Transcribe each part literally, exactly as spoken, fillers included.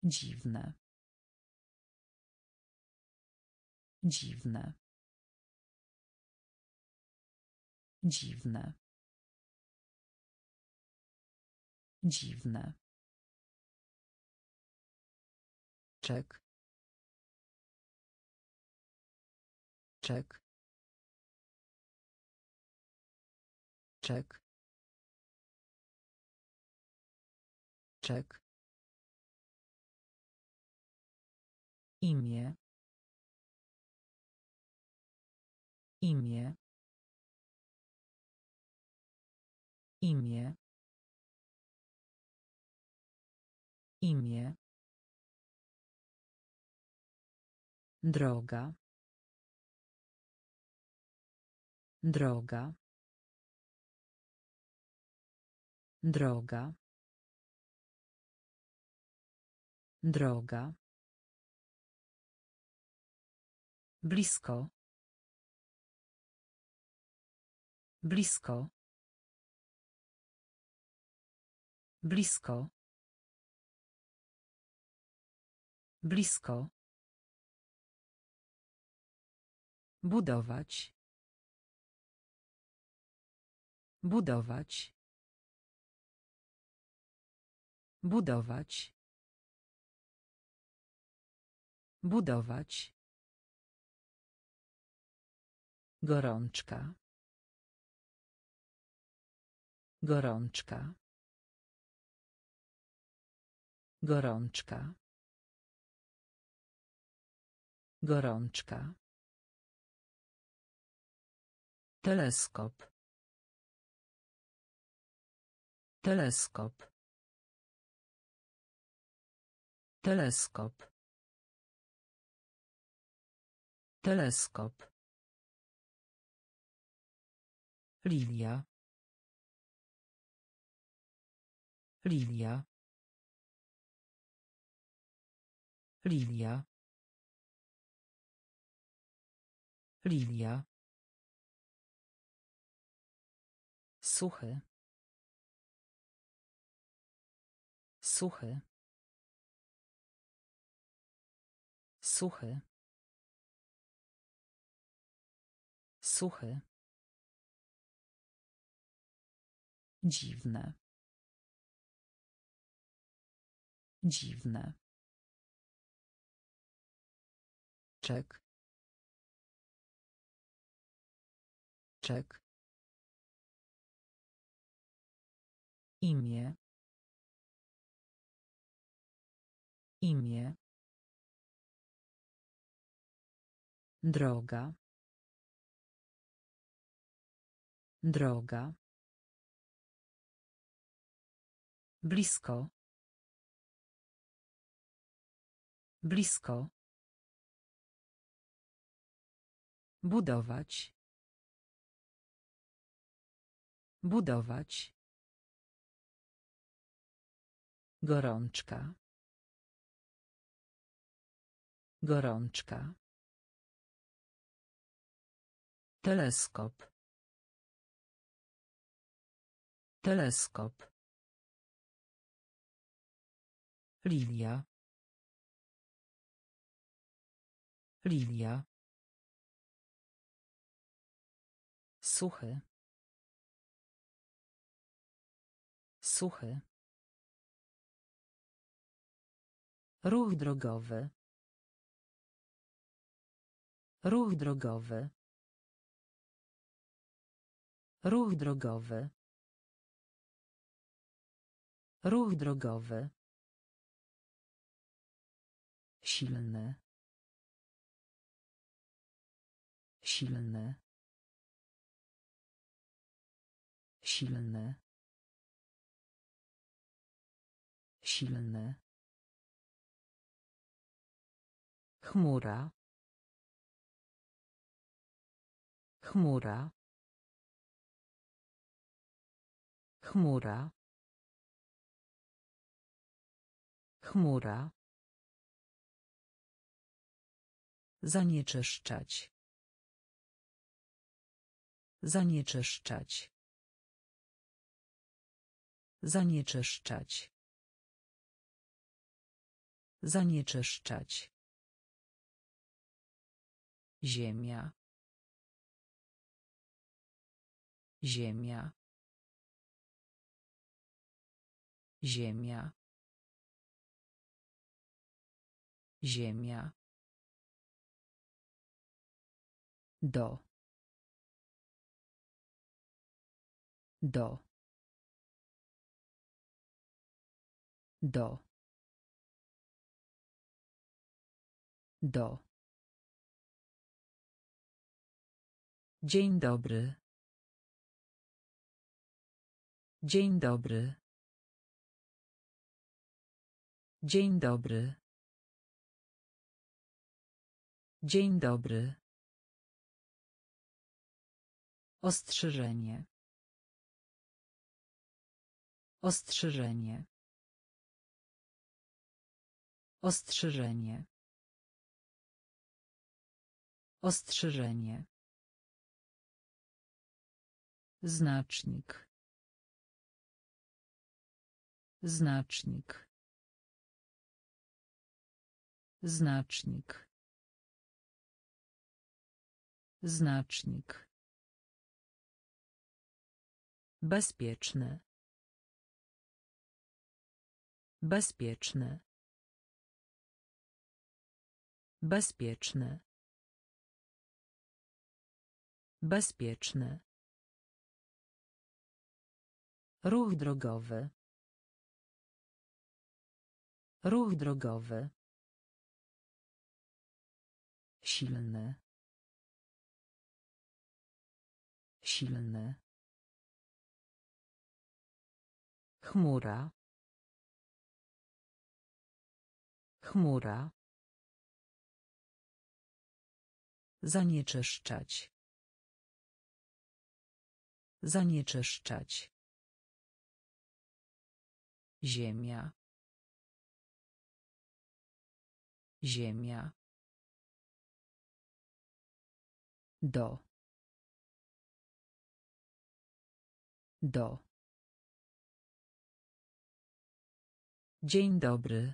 Dziwne. Dziwne. Dziwne. Dziwne. Czek. Czek. Czek. Czek. Imię. Imię. Imię. Imię. Droga. Droga. Droga. Droga. Blisko. Blisko. Blisko. Blisko. Budować. Budować. Budować. Budować. Gorączka. Gorączka. Gorączka. Gorączka. Teleskop. Teleskop. Teleskop. Teleskop. Lilia. Lilia. Lilia. Lilia. Suchy. Suchy. Suchy. Suchy. Dziwne. Dziwne. Czek. Czek. Imię. Imię. Droga. Droga. Blisko. Blisko. Budować. Budować. Gorączka. Gorączka. Teleskop. Teleskop. Lilia. Lilia. Suchy. Suchy. Ruch drogowy. Ruch drogowy. Ruch drogowy. Ruch drogowy. Silny. Silny. Silny. Silny. Chmura. Chmura. Chmura. Chmura. Zanieczyszczać. Zanieczyszczać. Zanieczyszczać. Zanieczyszczać. Ziemia. Ziemia. Ziemia. Ziemia. Do. Do. Do. Do. Dzień dobry. Dzień dobry. Dzień dobry. Dzień dobry. Ostrzeżenie. Ostrzeżenie. Ostrzeżenie. Ostrzeżenie. Znacznik. Znacznik. Znacznik. Znacznik. Bezpieczny. Bezpieczny. Bezpieczny. Bezpieczny. Ruch drogowy. Ruch drogowy. Silny. Silny. Chmura. Chmura. Zanieczyszczać. Zanieczyszczać. Ziemia. Ziemia. Do. Do. Dzień dobry.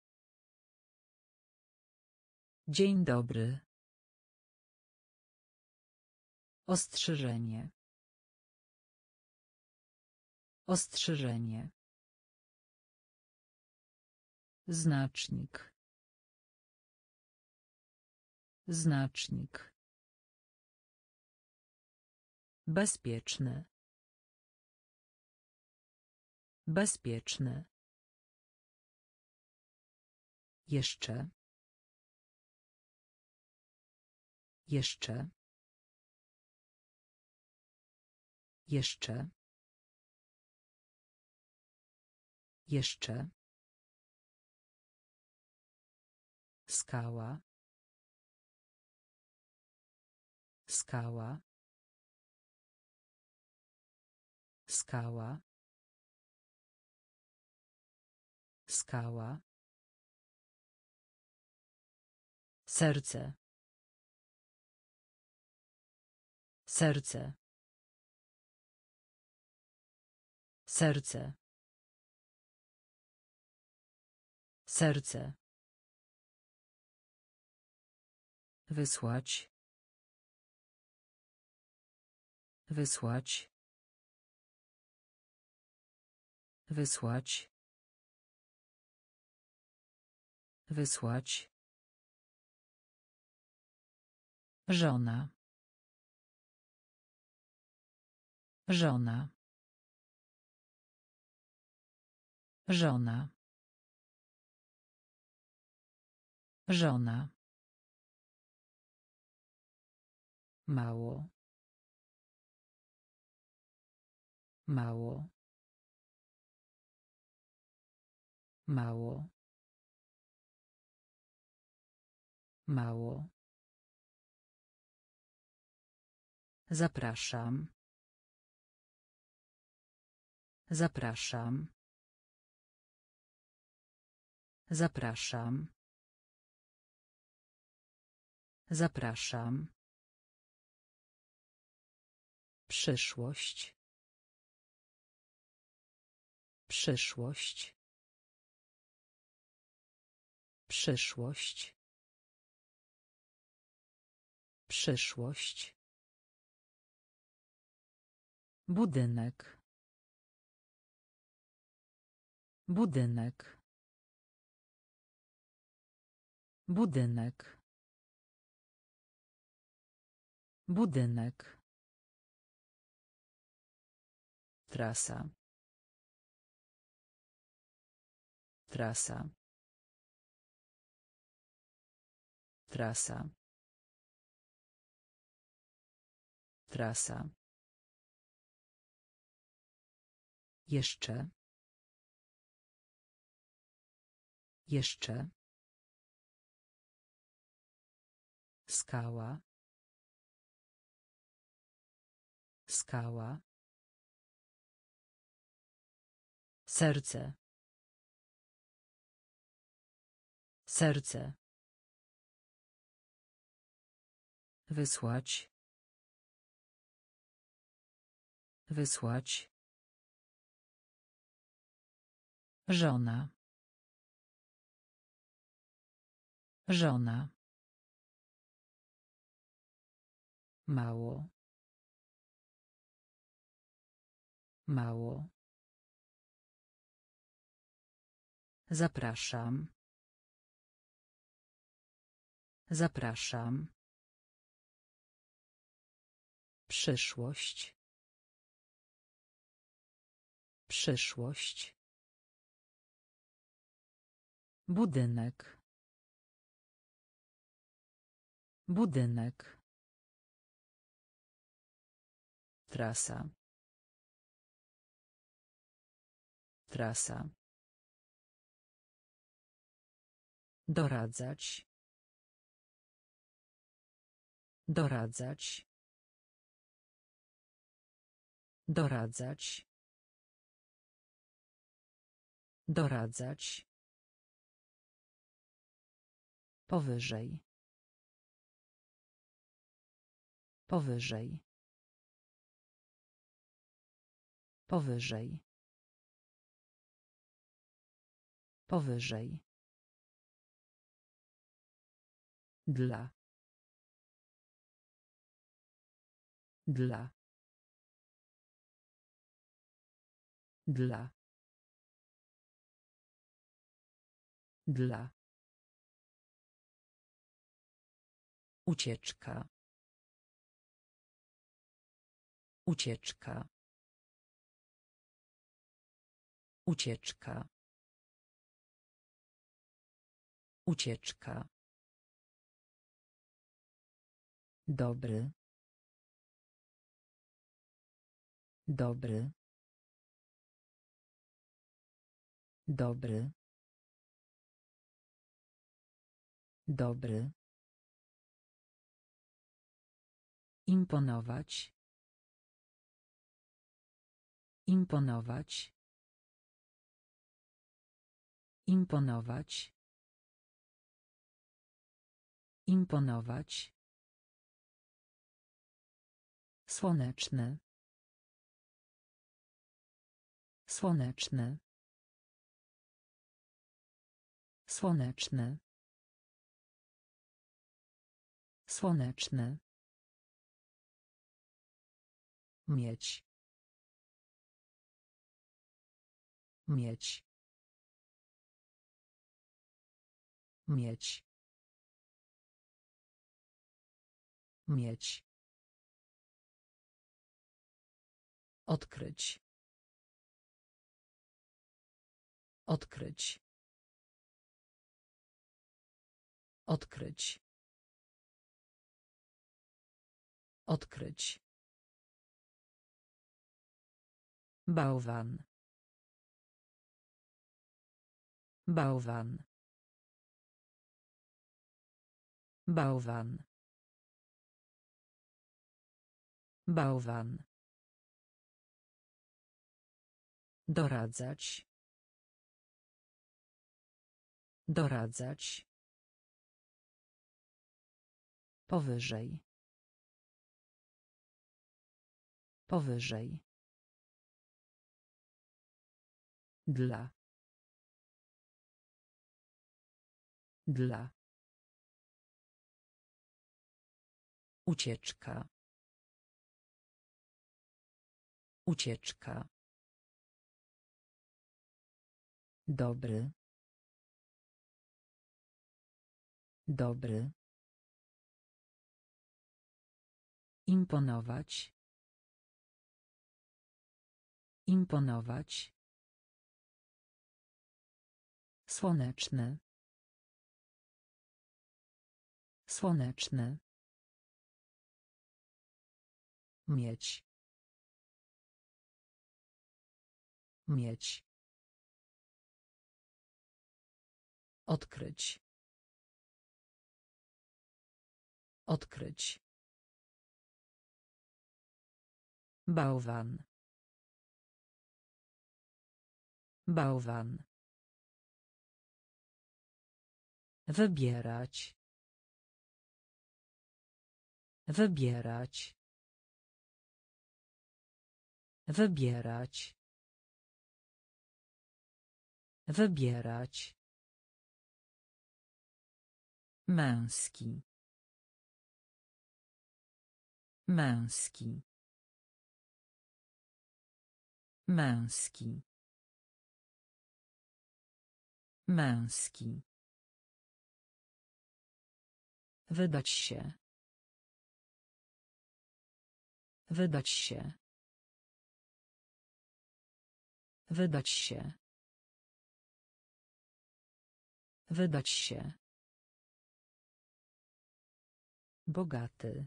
Dzień dobry. Ostrzeżenie. Ostrzeżenie. Znacznik. Znacznik. Bezpieczny. Bezpieczny. Jeszcze. Jeszcze. Jeszcze. Jeszcze. Skała. Skała. Skała. Skała. Serce. Serce. Serce. Serce. Wysłać. Wysłać. Wysłać. Wysłać. Żona. Żona. Żona. Żona. Mało. Mało. Mało. Mało. Zapraszam. Zapraszam. Zapraszam. Zapraszam. Przyszłość. Przyszłość. Przyszłość. Przyszłość. Budynek. Budynek. Budynek. Budynek. Trasa. Trasa. Trasa. Trasa. Jeszcze. Jeszcze. Skała. Skała. Serce. Serce. Wysłać. Wysłać. Żona. Żona. Mało. Mało. Zapraszam. Zapraszam. Przyszłość. Przyszłość. Budynek. Budynek. Trasa. Trasa. Doradzać. Doradzać. Doradzać. Doradzać. Powyżej. Powyżej. Powyżej. Powyżej. Dla. Dla. Dla. Dla. Ucieczka. Ucieczka. Ucieczka. Ucieczka. Dobry. Dobry. Dobry. Dobry. Imponować. Imponować. Imponować. Imponować. Słoneczny. Słoneczny. Słoneczny. Słoneczny. Mieć. Mieć. Mieć. Mieć. Odkryć. Odkryć. Odkryć. Odkryć. Bałwan. Bałwan. Bałwan. Bałwan. Doradzać. Doradzać. Powyżej. Powyżej. Dla. Dla. Ucieczka. Ucieczka. Dobry. Dobry. Imponować. Imponować. Słoneczny. Słoneczny. Mieć. Mieć. Odkryć. Odkryć. Bałwan. Bałwan. Wybierać. Wybierać. Wybierać. Wybierać. Męski. Męski. Męski. Męski. Wydać się. Wydać się. Wydać się. Wydać się. Bogaty.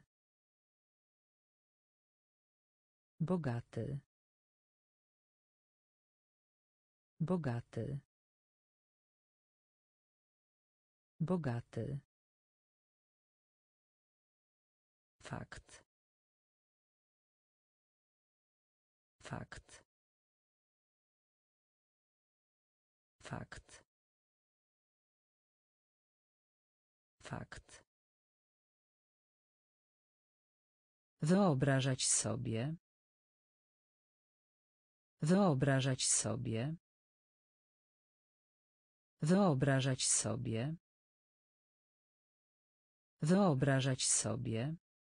Bogaty. Bogaty. Bogaty. Fakt. Fakt. Fakt. Fakt. Wyobrażać sobie. Wyobrażać sobie. Wyobrażać sobie. Wyobrażać sobie.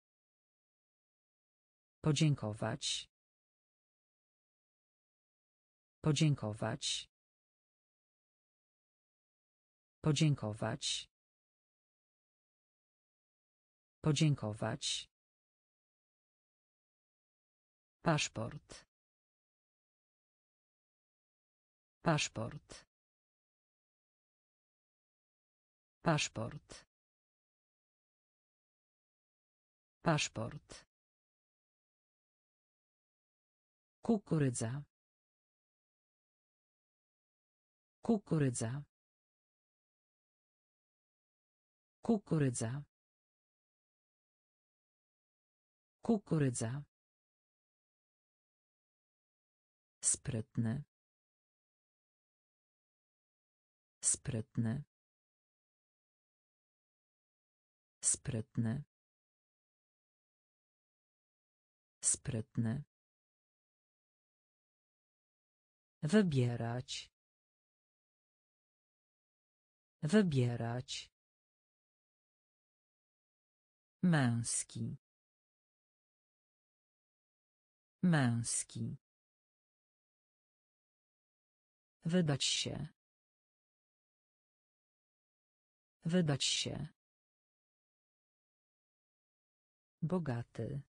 Podziękować. Podziękować. Podziękować. Podziękować. Paszport. Paszport. Paszport. Paszport. Kukurydza. Kukurydza. Kukurydza. Kukurydza. Sprytny. Sprytny. Sprytny. Sprytny. Wybierać. Wybierać. Męski. Męski. Wydać się. Wydać się. Bogaty.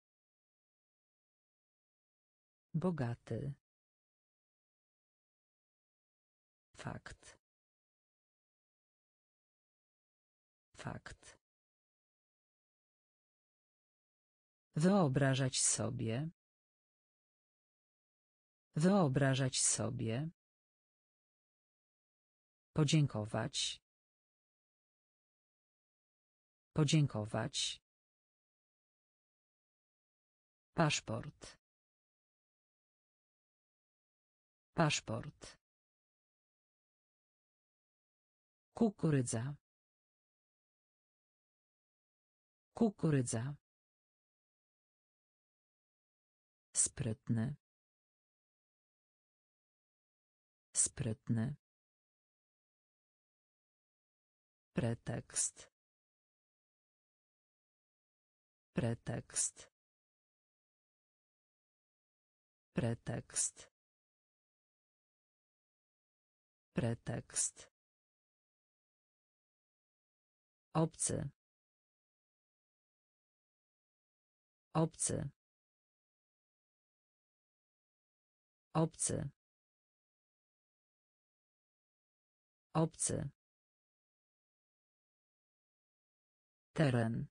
Bogaty. Fakt. Fakt. Wyobrażać sobie. Wyobrażać sobie. Podziękować. Podziękować. Paszport. Paszport. Kukurydza. Kukurydza. Sprytny. Sprytny. Pretekst. Pretekst. Pretekst. Pretekst. Obcy. Obcy. Obcy. Obcy. Teren.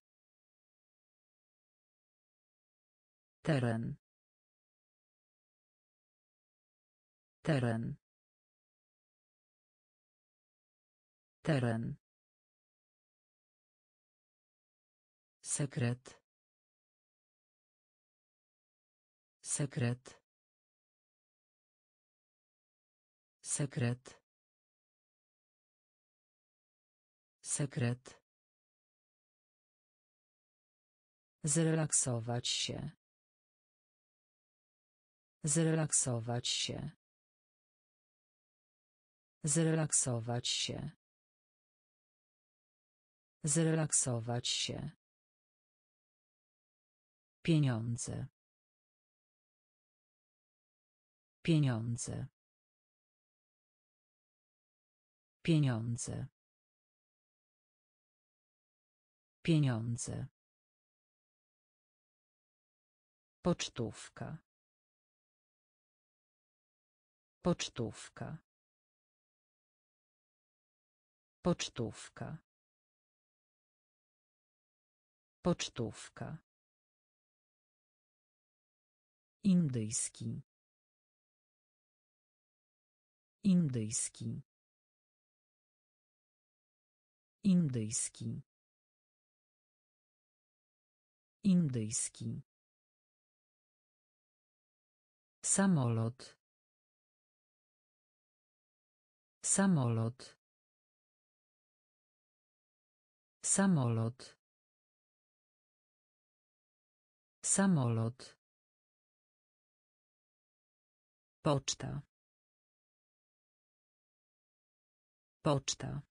Teren. Teren. Teren. Sekret. Sekret. Sekret. Sekret. Zrelaksować się. Zrelaksować się. Zrelaksować się. Zrelaksować się. Pieniądze. Pieniądze. Pieniądze. Pieniądze. Pocztówka. Pocztówka. Pocztówka. Pocztówka. Indyjski. Indyjski. Indyjski. Indyjski. Samolot. Samolot. Samolot. Samolot. Poczta. Poczta.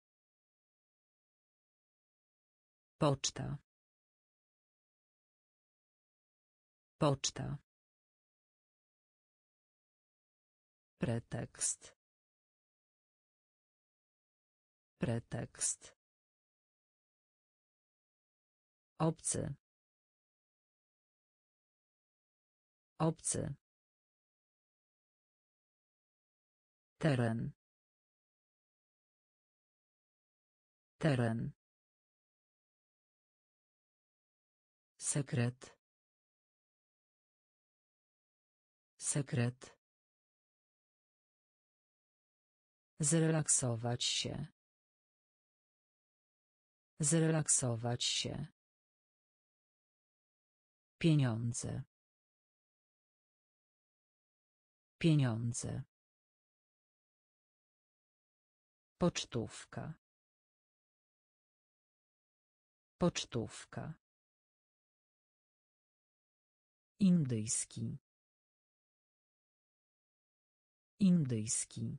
Poczta. Poczta. Pretekst. Pretekst. Obcy. Obcy. Teren. Teren. Sekret. Sekret. Zrelaksować się. Zrelaksować się. Pieniądze. Pieniądze. Pocztówka. Pocztówka. Indyjski. Indyjski.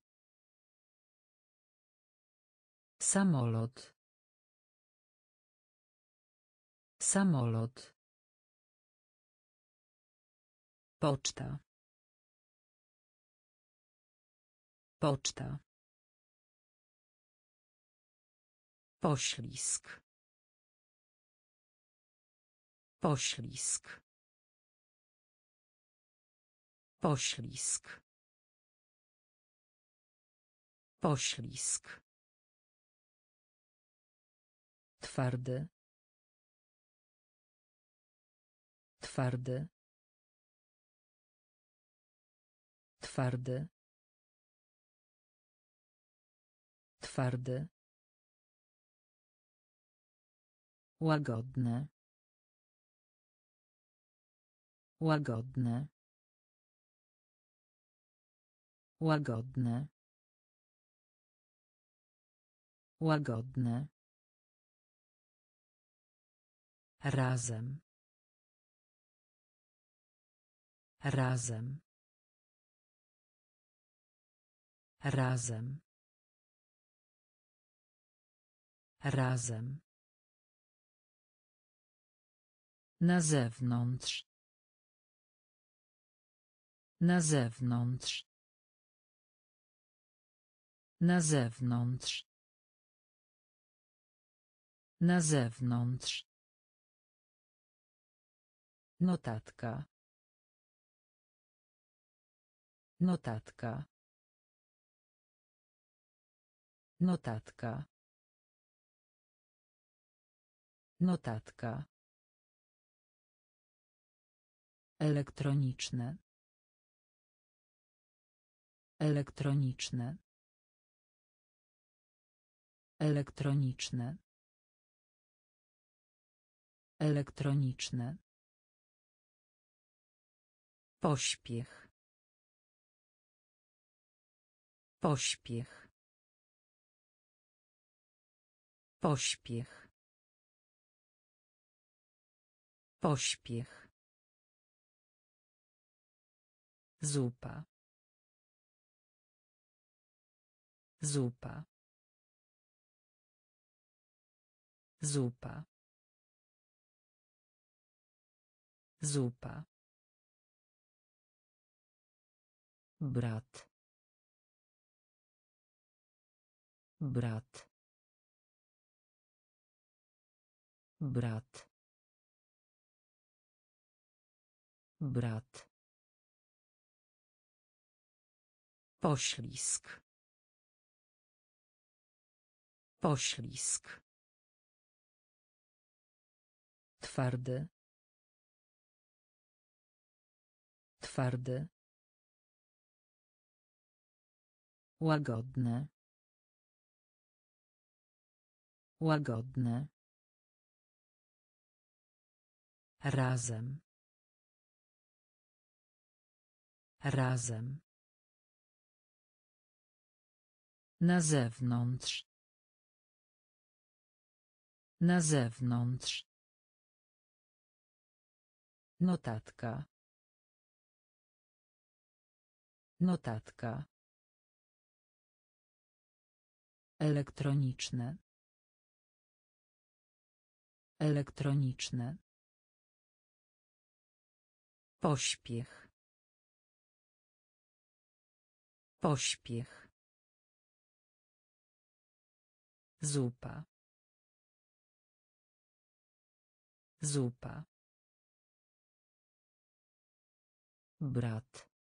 Samolot. Samolot. Poczta. Poczta. Poślizg. Poślizg. Poślizg. Poślizg. Twardy. Twardy. Twardy. Twardy. Łagodne. Łagodne. Łagodne. Łagodne. Razem. Razem. Razem. Razem. Na zewnątrz. Na zewnątrz. Na zewnątrz. Na zewnątrz. Notatka. Notatka. Notatka. Notatka. Elektroniczne. Elektroniczne. Elektroniczne. Elektroniczne. Pośpiech. Pośpiech. Pośpiech. Pośpiech. Zupa. Zupa. Zupa. Zupa. Brat. Brat. Brat. Brat. Poślizg. Poślizg. Twardy. Twardy. Łagodne. Łagodne. Razem. Razem. Na zewnątrz. Na zewnątrz. Notatka. Notatka. Elektroniczne. Elektroniczne. Pośpiech. Pośpiech. Zupa. Zupa. Brat.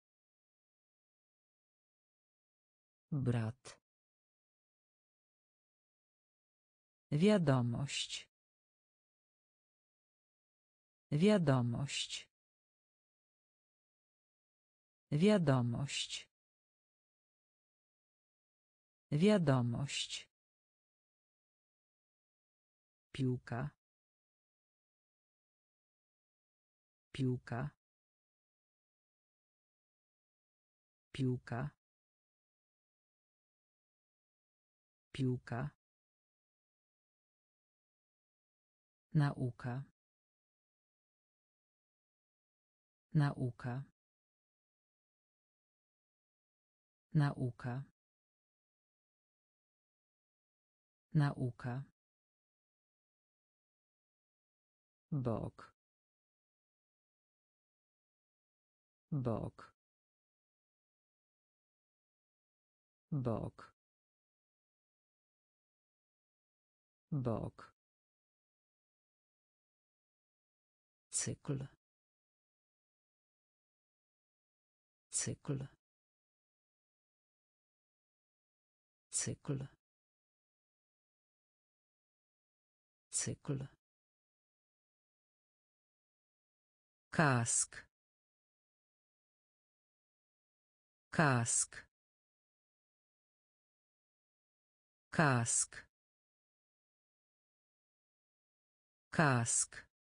Brat. Wiadomość. Wiadomość. Wiadomość. Wiadomość. Piłka. Piłka. Piłka. Piłka. Nauka. Nauka. Nauka. Nauka. Bok. Bok. Bok. Bok. Cykl. Cykl. Cykl. Cykl. Kask. Kask. Kask. Kask.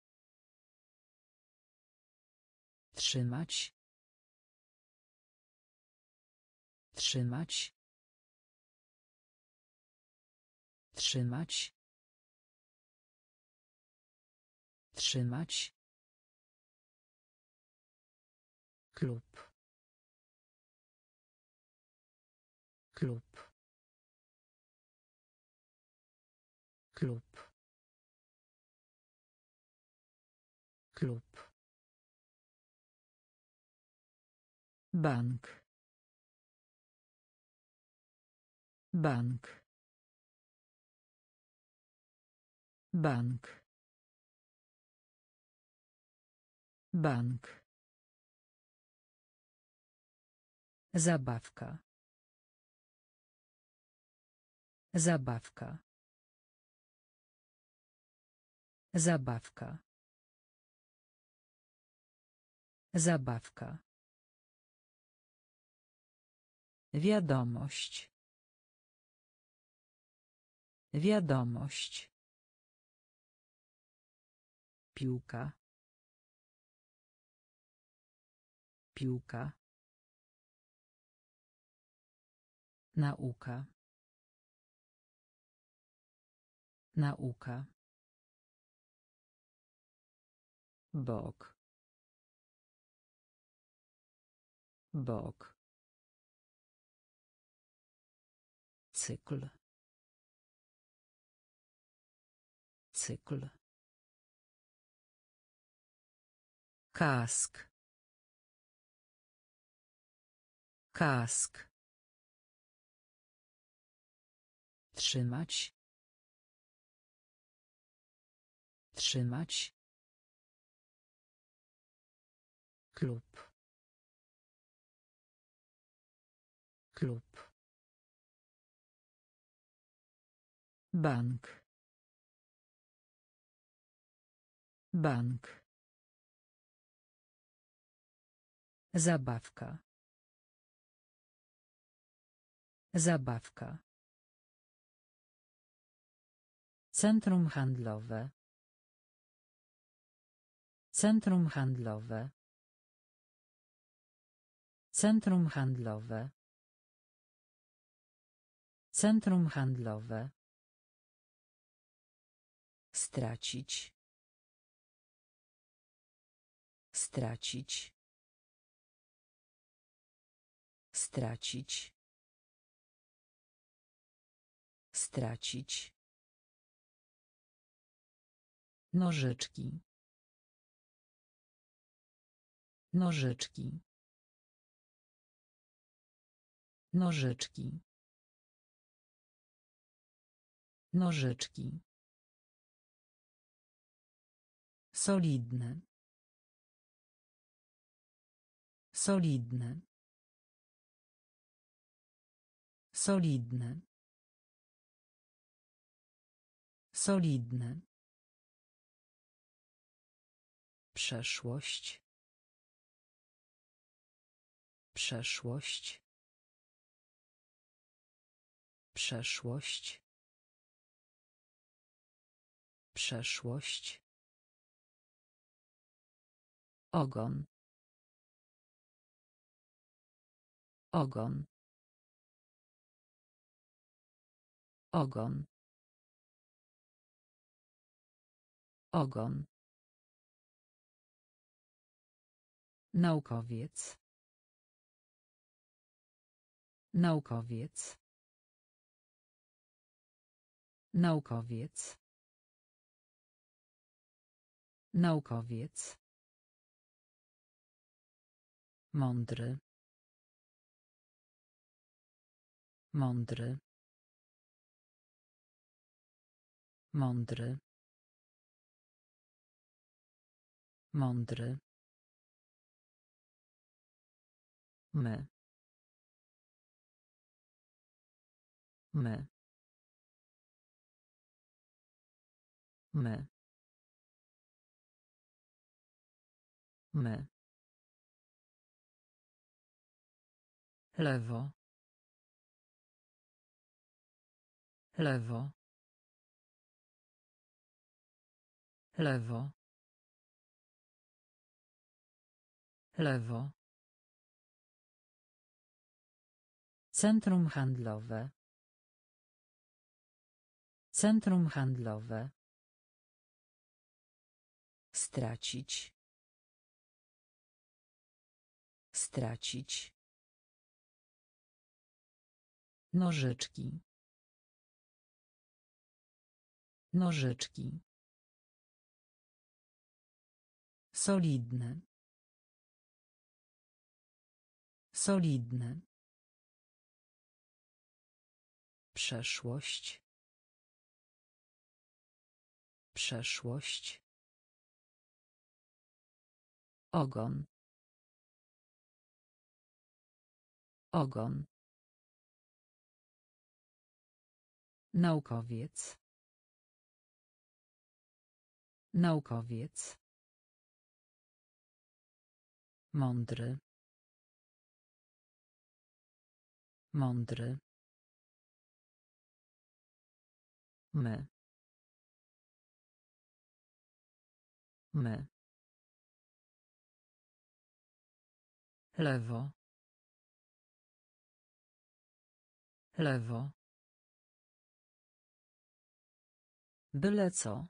Trzymać. Trzymać. Trzymać. Trzymać. Klub. Klub. klub, klub, bank, bank, bank, bank, zabawka, zabawka, zabawka, zabawka, wiadomość, wiadomość, piłka, piłka, nauka, nauka, bok, bok, cykl, cykl, kask, kask, trzymać, trzymać, klub, klub, bank, bank, zabawka, zabawka, centrum handlowe, centrum handlowe, centrum handlowe, centrum handlowe, stracić, stracić, stracić, stracić, nożyczki, nożyczki, nożyczki, nożyczki, solidne, solidne, solidne, solidne, przeszłość, przeszłość, przeszłość, przeszłość, ogon, ogon, ogon, ogon, naukowiec, naukowiec, naukowiec, naukowiec, mądry, mądry, mądry, mądry, my, my, my, my, lewo, lewo, lewo, lewo, centrum handlowe, centrum handlowe, stracić, stracić, nożyczki, Nożyczki. Solidne. Solidne. Przeszłość. Przeszłość. Ogon. Ogon. Naukowiec. Naukowiec. Mądry. Mądry. My. My. Lewo. Lewo. Byle co.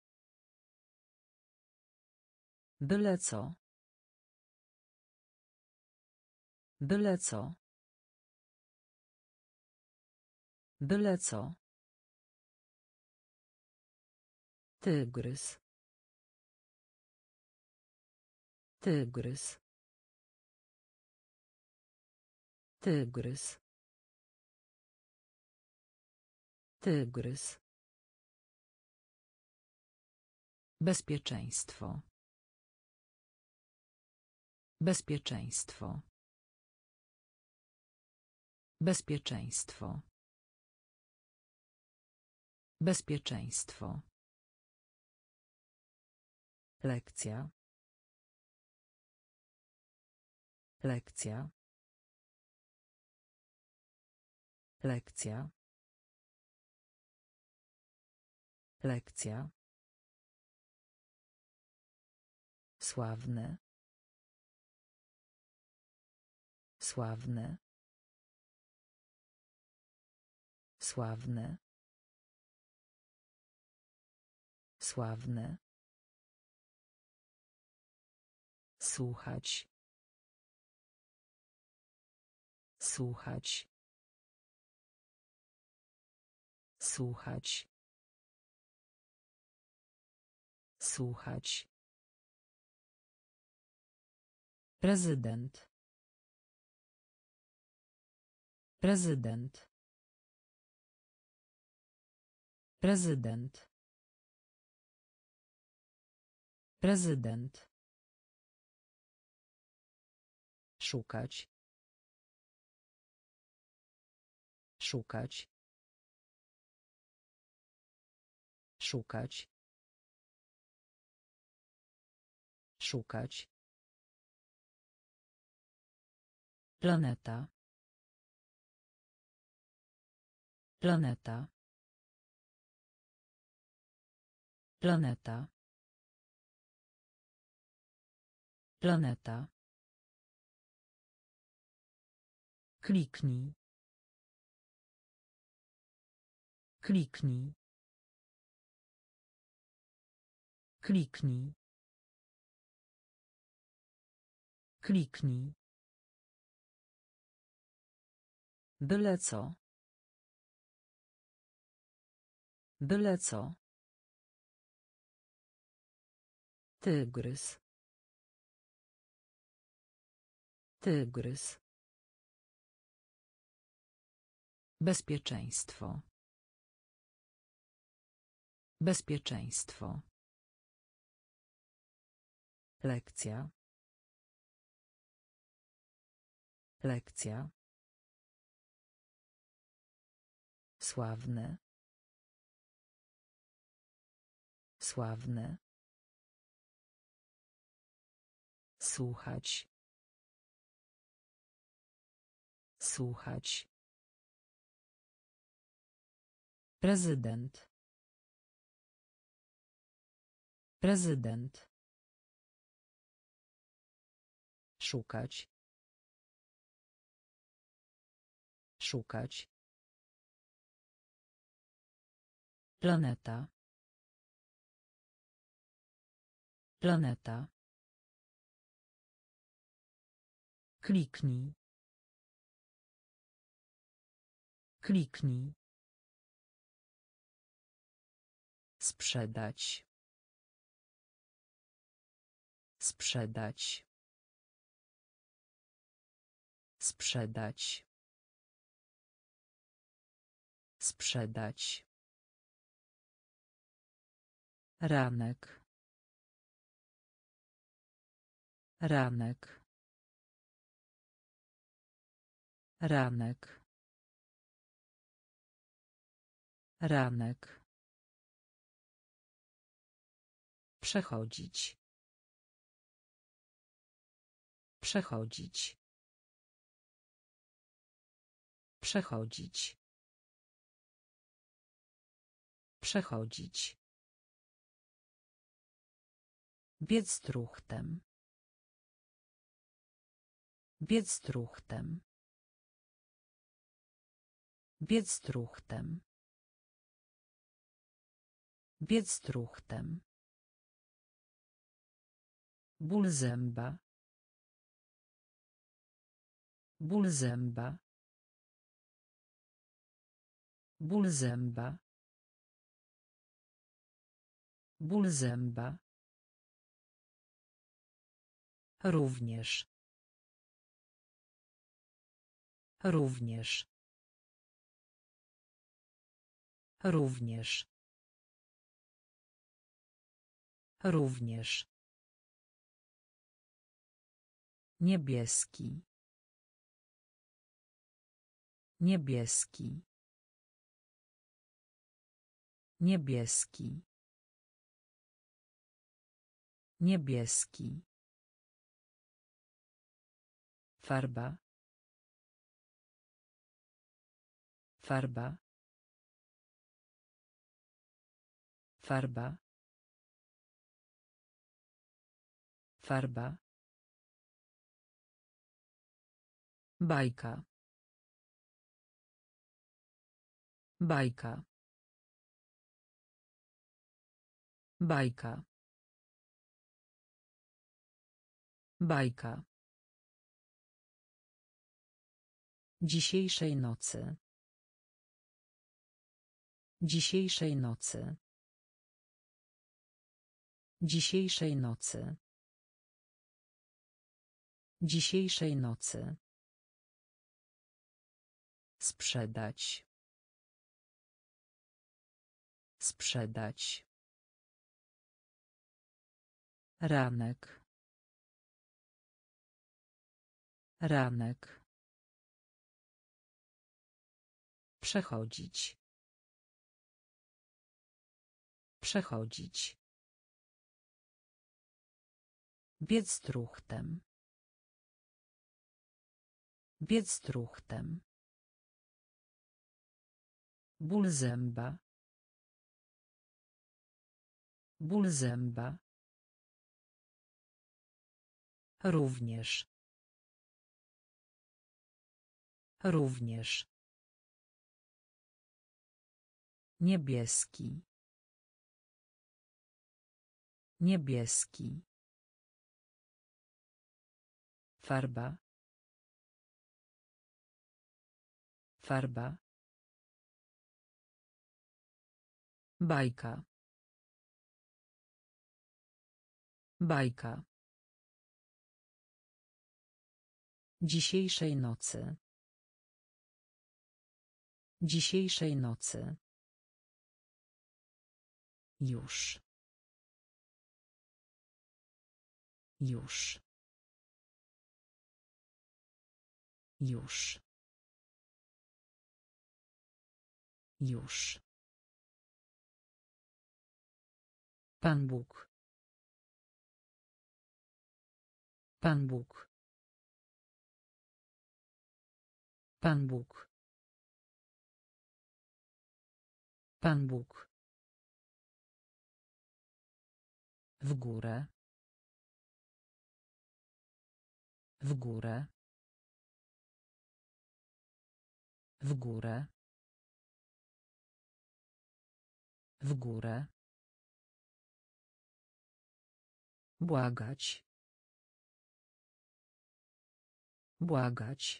Byle co. Byle co. Byle co. Tygrys. Tygrys. Tygrys. Tygrys. Bezpieczeństwo. Bezpieczeństwo. Bezpieczeństwo. Bezpieczeństwo. Lekcja. Lekcja. Lekcja. Lekcja. Sławne. Sławne. Sławne. Sławne. Słuchać. Słuchać. Słuchać. Słuchać. Prezydent. Prezydent. Prezydent. Prezydent. Szukać. Szukać. Szukać. Szukać. Planeta. Planeta. Planeta. Planeta. Kliknij. Kliknij. Kliknij. Kliknij. Byle co. Byle co. Tygrys. Tygrys. Bezpieczeństwo. Bezpieczeństwo. Lekcja. Lekcja. Sławne. Sławne. Słuchać. Słuchać. Prezydent. Prezydent. Szukać. Szukać. Planeta. Planeta. Kliknij. Kliknij. Sprzedać. Sprzedać. Sprzedać. Sprzedać. Ranek. Ranek. Ranek. Ranek. Przechodzić. Przechodzić. Przechodzić. Przechodzić. Biec truchtem. Biec truchtem. Biec truchtem. Biec truchtem. Ból zęba. Ból zęba. Ból zęba. Ból zęba. Również. Również. Również. Również. Niebieski. Niebieski. Niebieski. Niebieski. Farba. Farba. Farba. Farba. Bajka. Bajka. Bajka. Bajka. Dzisiejszej nocy. Dzisiejszej nocy. Dzisiejszej nocy. Dzisiejszej nocy. Sprzedać. Sprzedać. Ranek. Ranek. Przechodzić. Przechodzić. Biec truchtem. Biec truchtem. Ból zęba. Ból zęba. Również. Również. Niebieski. Niebieski. Farba. Farba. Bajka. Bajka. Dzisiejszej nocy. Dzisiejszej nocy. Już. Już. Już. Już. Pan Bóg. Pan Bóg. Pan Bóg. Pan Bóg. W górę. W górę. W górę. W górę. Błagać. Błagać.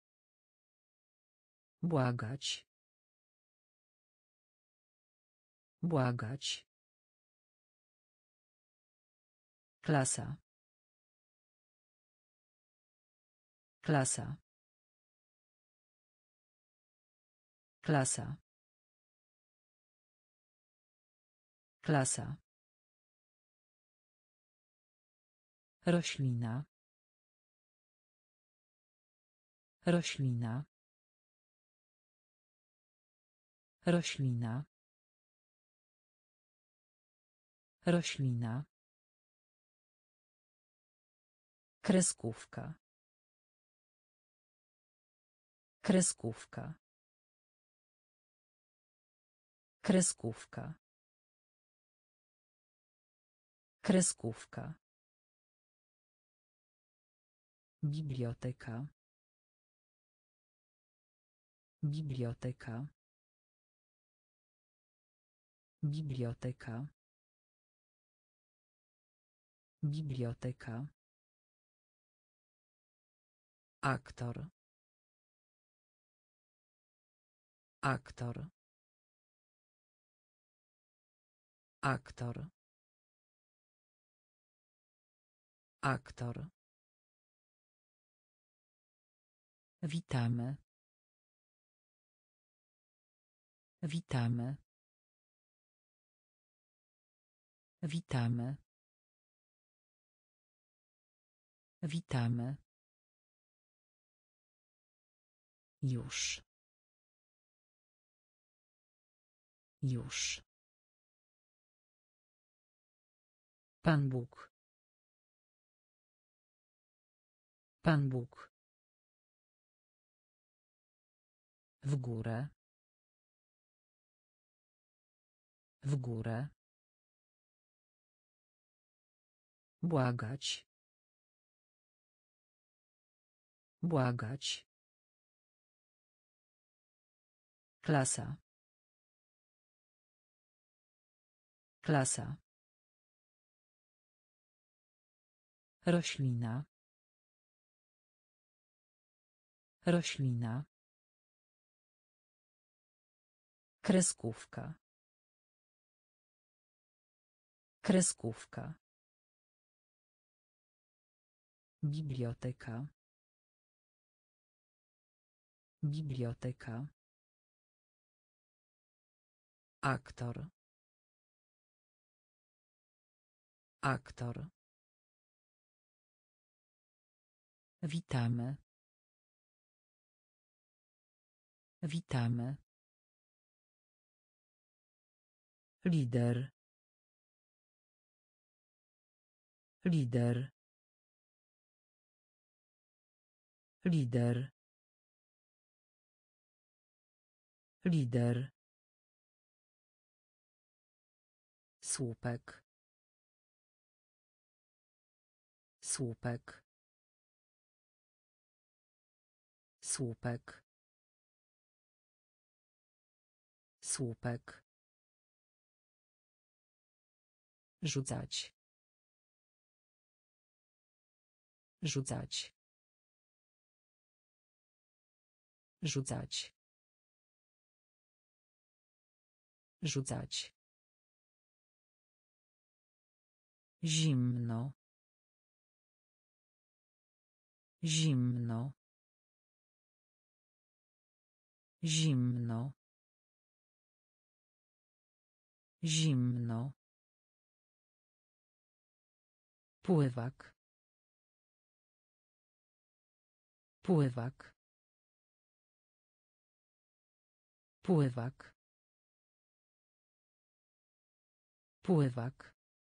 Błagać. Błagać. Klasa. Klasa. Klasa. Klasa. Roślina. Roślina. Roślina. Roślina. Kreskówka. Kreskówka. Kreskówka. Kreskówka. Biblioteka. Biblioteka. Biblioteka. Biblioteka. Aktor. Aktor. Aktor. Aktor. Witamy. Witamy. Witamy. Witamy. Już. Już. Pan Bóg. Pan Bóg. W górę. W górę. Błagać. Błagać. Klasa. Klasa. Roślina. Roślina. Kreskówka. Kreskówka. Biblioteka. Biblioteka. Aktor. Aktor. Witamy. Witamy. Lider. Lider. Lider. Lider. Słupek. Słupek. Słupek. Słupek. Rzucać. Rzucać. Rzucać. Rzucać. Zimno. Zimno. Zimno. Zimno. Pływak. Pływak. Pływak. Pływak.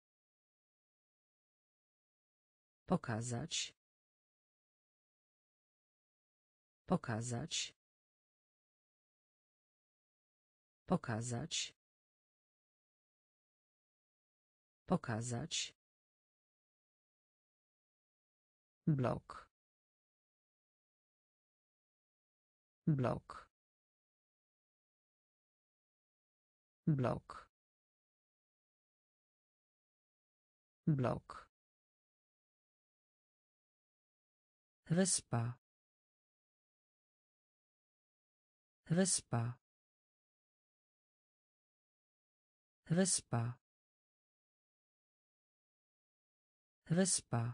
Pokazać. Pokazać. Pokazać. Pokazać. Blok. Blok. Blok. Blok. Wyspa. Wyspa. Wyspa. Wyspa.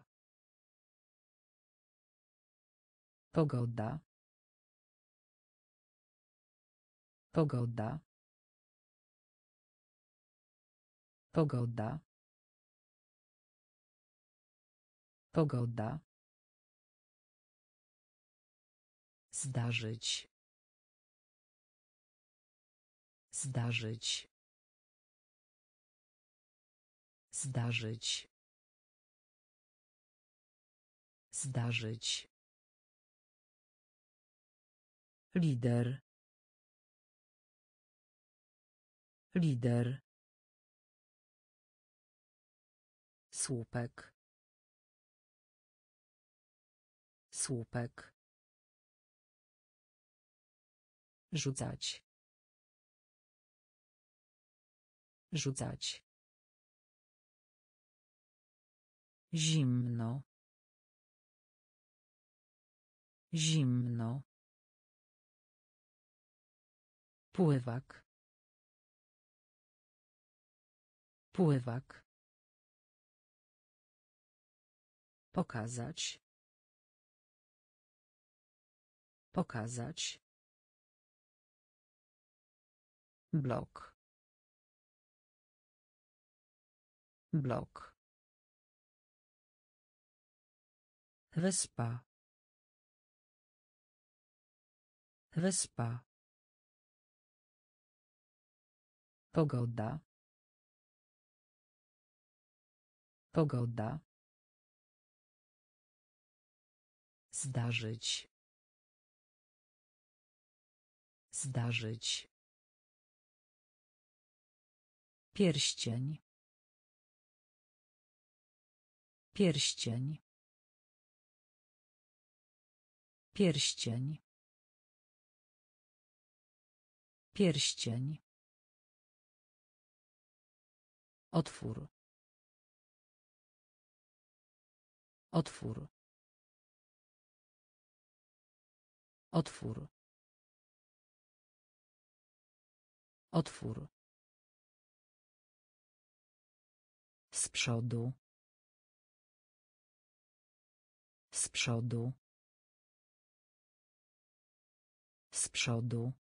Pogoda. Pogoda. Pogoda. Pogoda. Zdarzyć. Zdarzyć. Zdarzyć. Zdarzyć. Lider. Lider. Słupek. Słupek. Rzucać. Rzucać. Zimno. Zimno. Pływak. Pływak. Pokazać. Pokazać. Blok. Blok. Wyspa. Wyspa. Pogoda. Pogoda. Zdarzyć. Zdarzyć. Pierścień. Pierścień. Pierścień. Pierścień. Otwór. Otwór. Otwór. Otwór. Z przodu. Z przodu. Z przodu.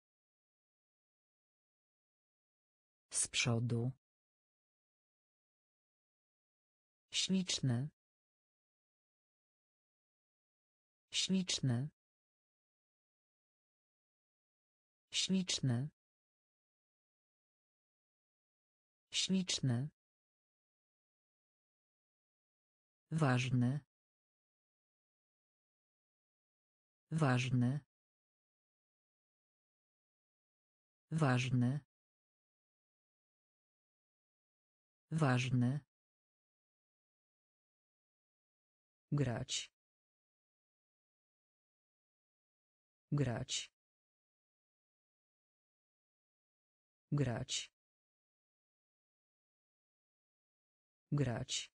Z przodu. Śliczne. Śliczne. Śliczne. Śliczne. Ważne. Ważne. Ważne. Ważne. Grać. Grać. Grać. Grać.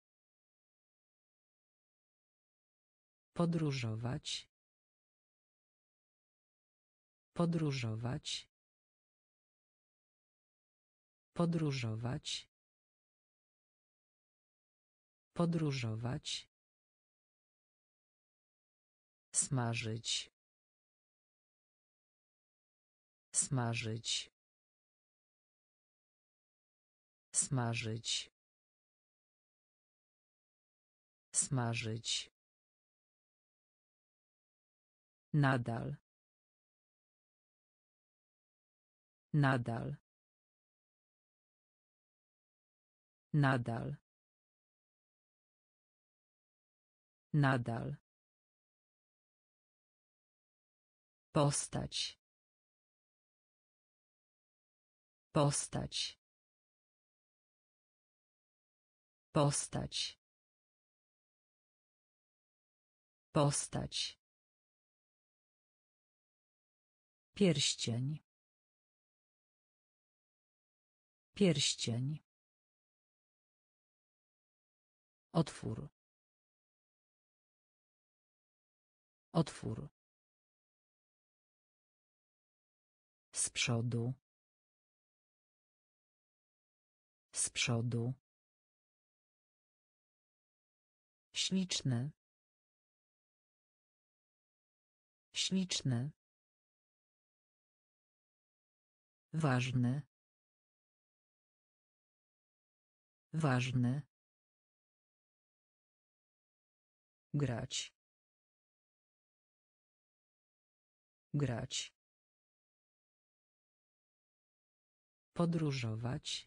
Podróżować. Podróżować. Podróżować. Podróżować. Smażyć. Smażyć. Smażyć. Smażyć. Nadal. Nadal. Nadal. Nadal. Postać. Postać. Postać. Postać. Pierścień. Pierścień. Otwór. Otwór. Z przodu. Z przodu. Śliczny. Śliczny. Ważny. Ważny. Grać. Grać. Podróżować.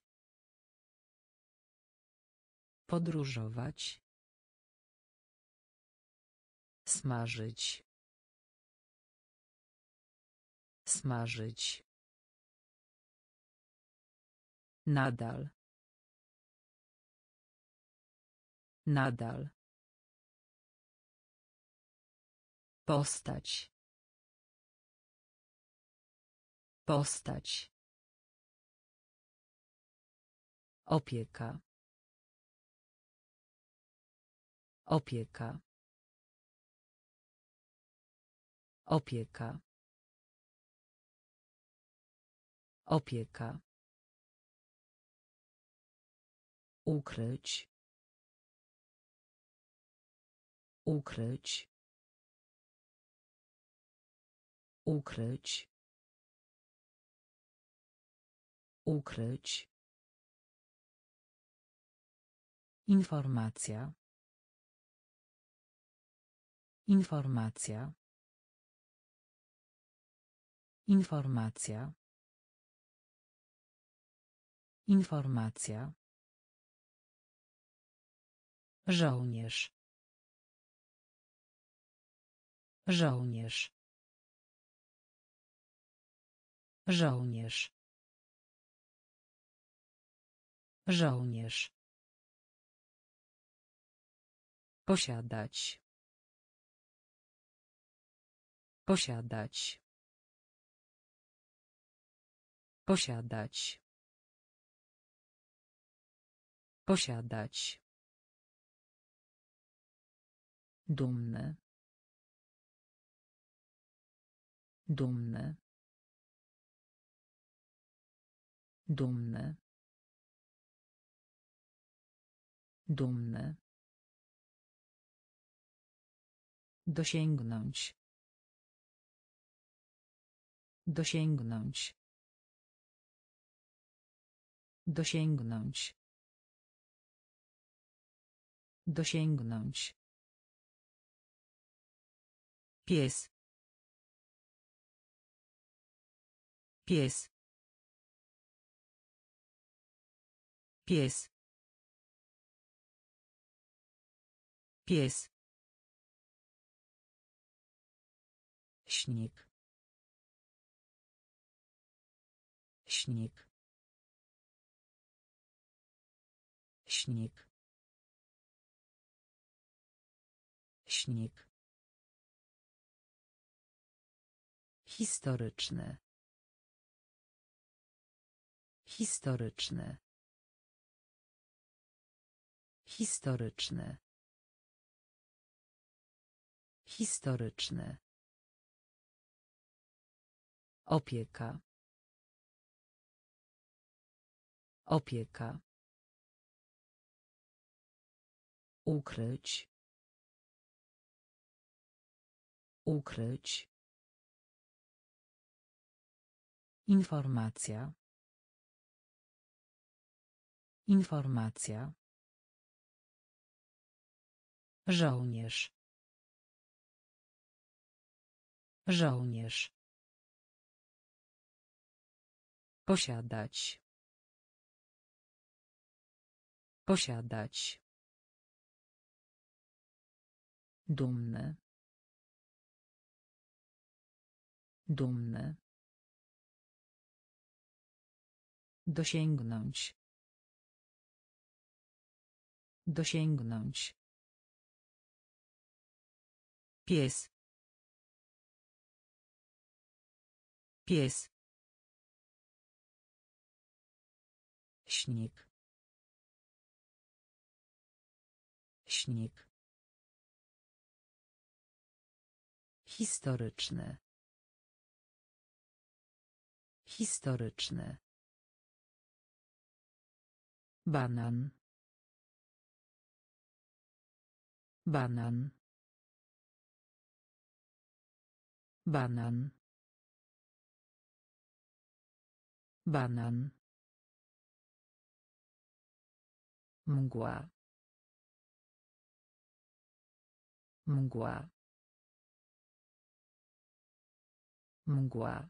Podróżować. Smażyć. Smażyć. Nadal. Nadal. Postać. Postać. Opieka. Opieka. Opieka. Opieka. Ukryć. Ukryć. Ukryć. Ukryć. Informacja. Informacja. Informacja. Informacja. Żołnierz. Żołnierz. Żołnierz. Żołnierz. Posiadać. Posiadać. Posiadać. Posiadać. Dumny. Dumny. Dumny. Dumny. Dosięgnąć. Dosięgnąć. Dosięgnąć. Dosięgnąć. Pies. Pies. Pies. Pies. Śnieg. Śnieg. Śnieg. Śnieg. Historyczny. Historyczny. Historyczny. Historyczny. Opieka. Opieka. Ukryć. Ukryć. Informacja. Informacja. Żołnierz. Żołnierz. Posiadać. Posiadać. Dumny. Dumny. Dosięgnąć. Dosięgnąć. Pies. Pies. Śnieg. Śnieg. Historyczny. Historyczny. Banan. Banan. Banan. Banan. Mgła. Mgła. Mgła.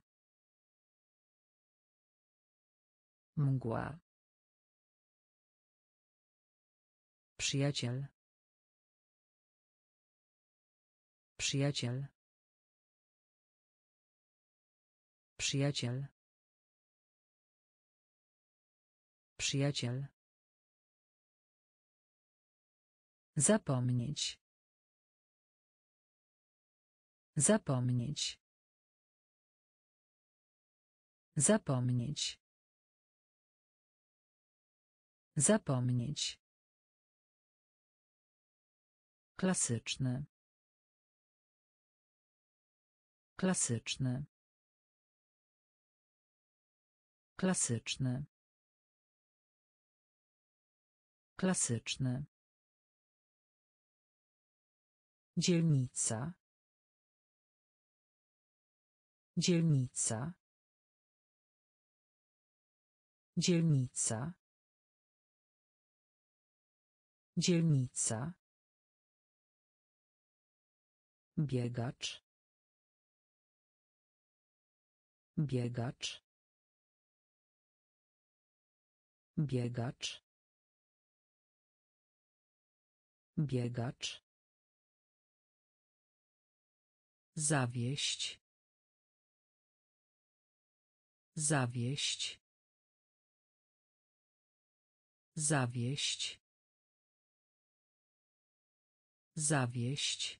Mgła. Przyjaciel. Przyjaciel. Przyjaciel. Przyjaciel. Zapomnieć. Zapomnieć. Zapomnieć. Zapomnieć. Klasyczny. Klasyczny. Klasyczny. Klasyczny. Dzielnica. Dzielnica. Dzielnica. Dzielnica. Biegacz. Biegacz. Biegacz. Biegacz. Zawieść. Zawieść. Zawieść. Zawieść.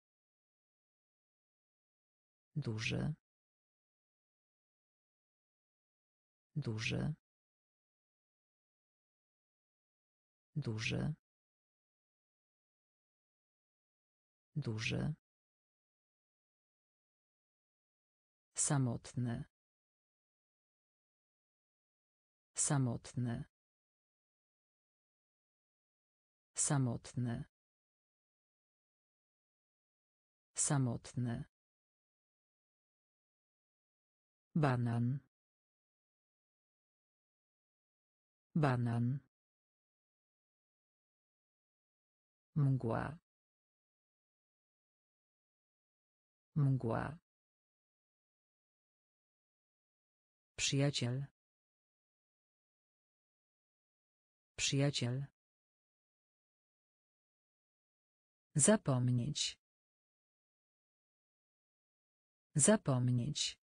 Duży. Duży. Duży. Duży. Samotny. Samotny. Samotny. Samotny. Banan. Banan. Mgła. Mgła. Przyjaciel. Przyjaciel. Zapomnieć. Zapomnieć.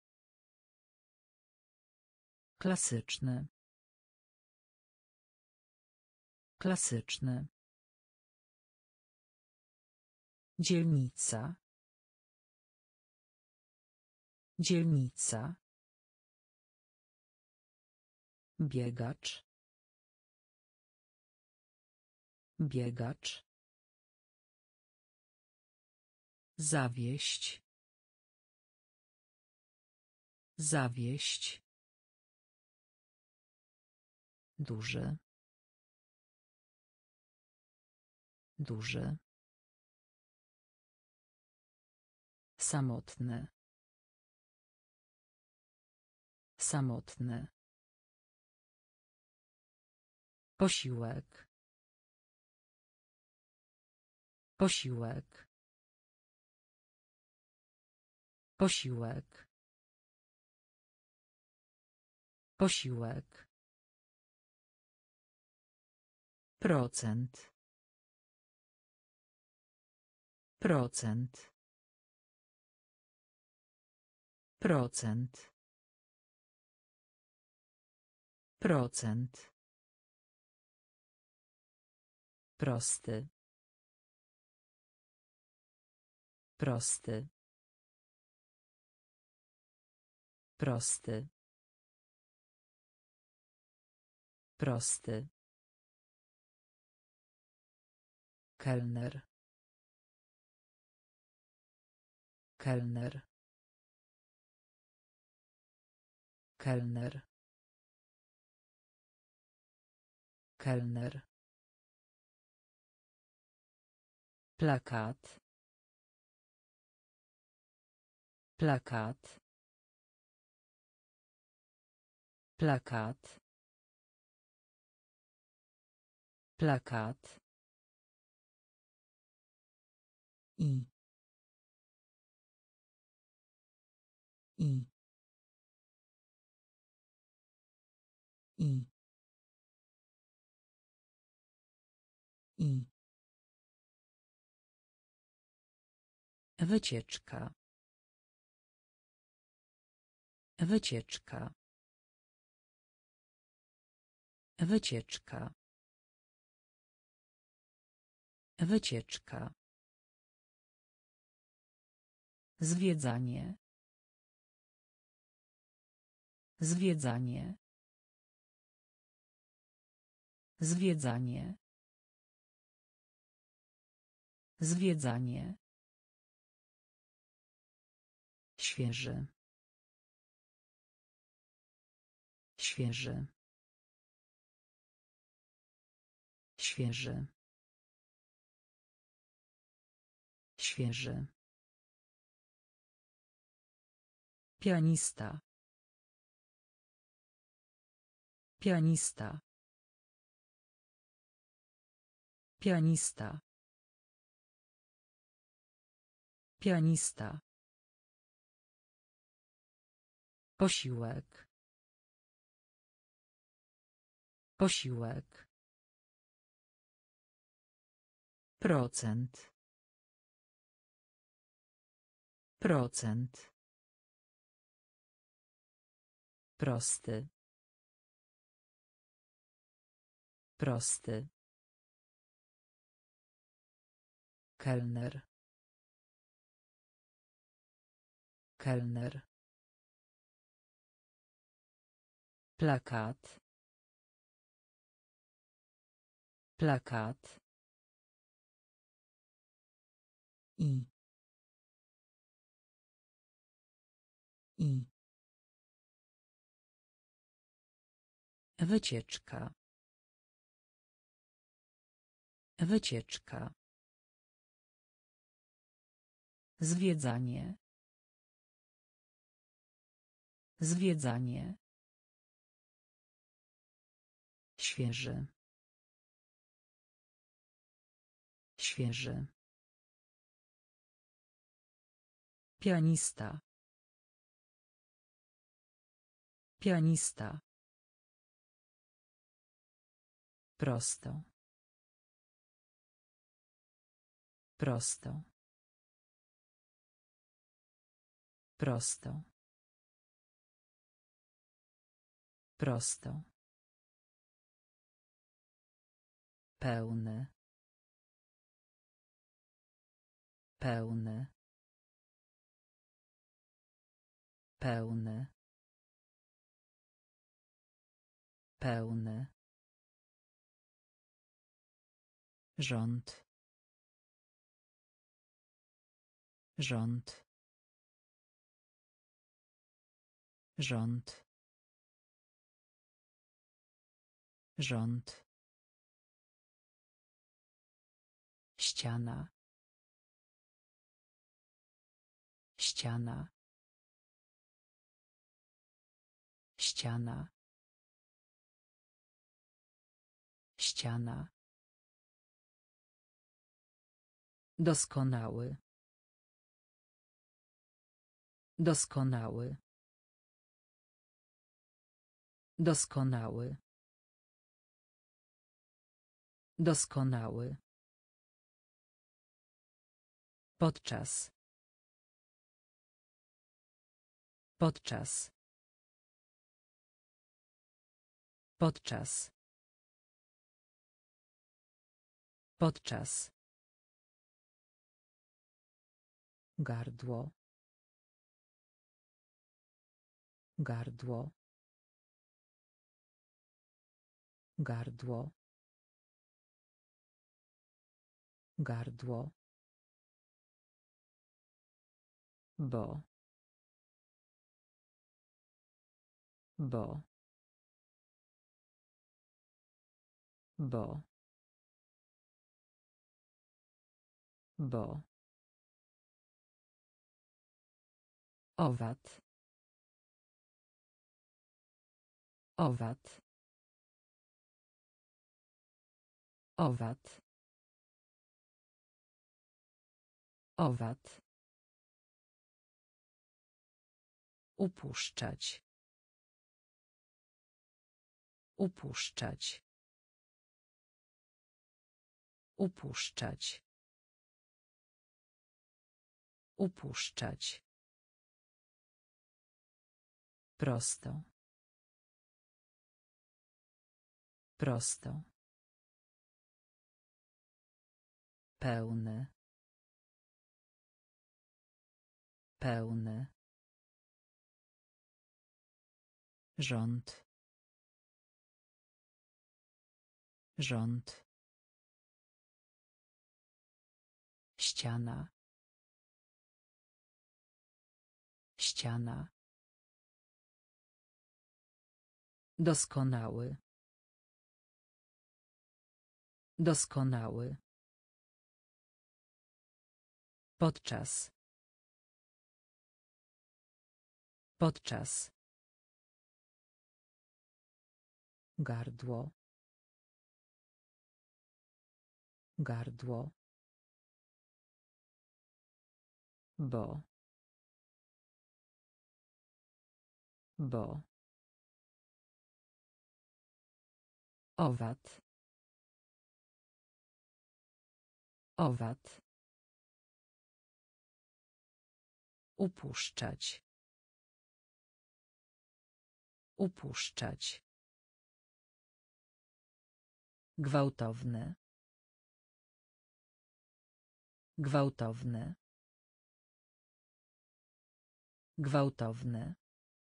Klasyczny. Klasyczny. Dzielnica. Dzielnica. Biegacz. Biegacz. Zawieść. Zawieść. Duży. Duży. Samotny. Samotny. Posiłek. Posiłek. Posiłek. Posiłek. Procent. Procent. Procent. Procent. Prosty. Prosty. Prosty. Prosty. Kelner. Kelner. Kelner. kelner, plakat, plakat, plakat, plakat, i i i i wycieczka, wycieczka, wycieczka, wycieczka, zwiedzanie, zwiedzanie, zwiedzanie, zwiedzanie, świeży, świeży, świeży, świeży, pianista, pianista, pianista, pianista, posiłek, posiłek, procent, procent, prosty, prosty, kelner, kelner, plakat, plakat, i i wycieczka, wycieczka, zwiedzanie, zwiedzanie, świeży, świeży, pianista, pianista, prosto, prosto, prosto, prosto, pełny, pełny, pełny, pełny, rząd, rząd, rząd, rząd, ściana, ściana, ściana, ściana, doskonały, doskonały, doskonały, doskonały, podczas, podczas, podczas, podczas, gardło, gardło, gardło, gardło, bo, bo, Bo. Bo. Owad. Owad. Owad. Owad. Upuszczać. Upuszczać. Upuszczać. Upuszczać. Prosto. Prosto. Pełny. Pełny. Rząd. Rząd. Ściana. Ściana. Doskonały. Doskonały. Podczas. Podczas. Gardło. Gardło. Bo. Bo. Owad. Owad. Upuszczać. Upuszczać. Gwałtowne. Gwałtowne. Gwałtowne.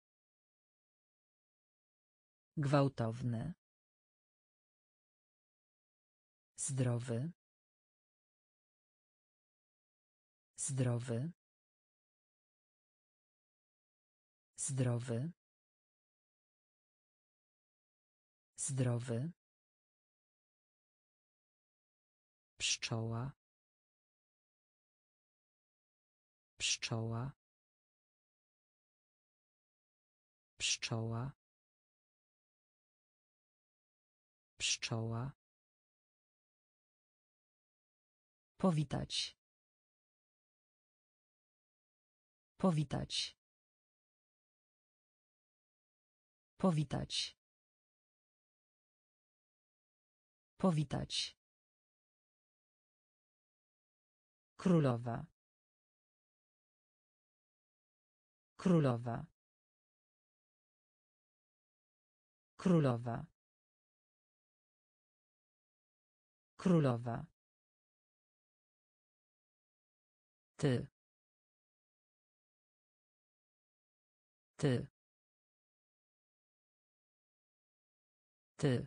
Gwałtowne. Zdrowy. Zdrowy. Zdrowy. Zdrowy. Pszczoła. Pszczoła. Pszczoła. Pszczoła. Powitać. Powitać. Powitać. Powitać. Królowa. Królowa. Królowa. Królowa. Ty. Ty. Ty.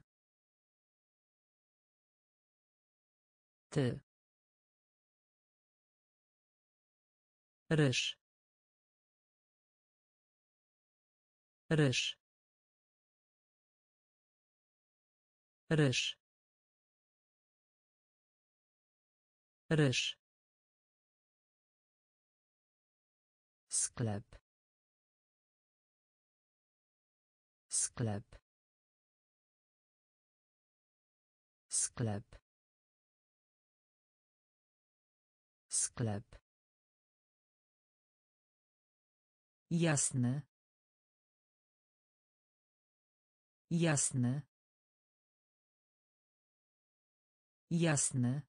Ty. Ryż. Ryż. Ryż. Ryż. Sklep. Sklep. Sklep. Sklep. Jasny. Jasny. Jasny.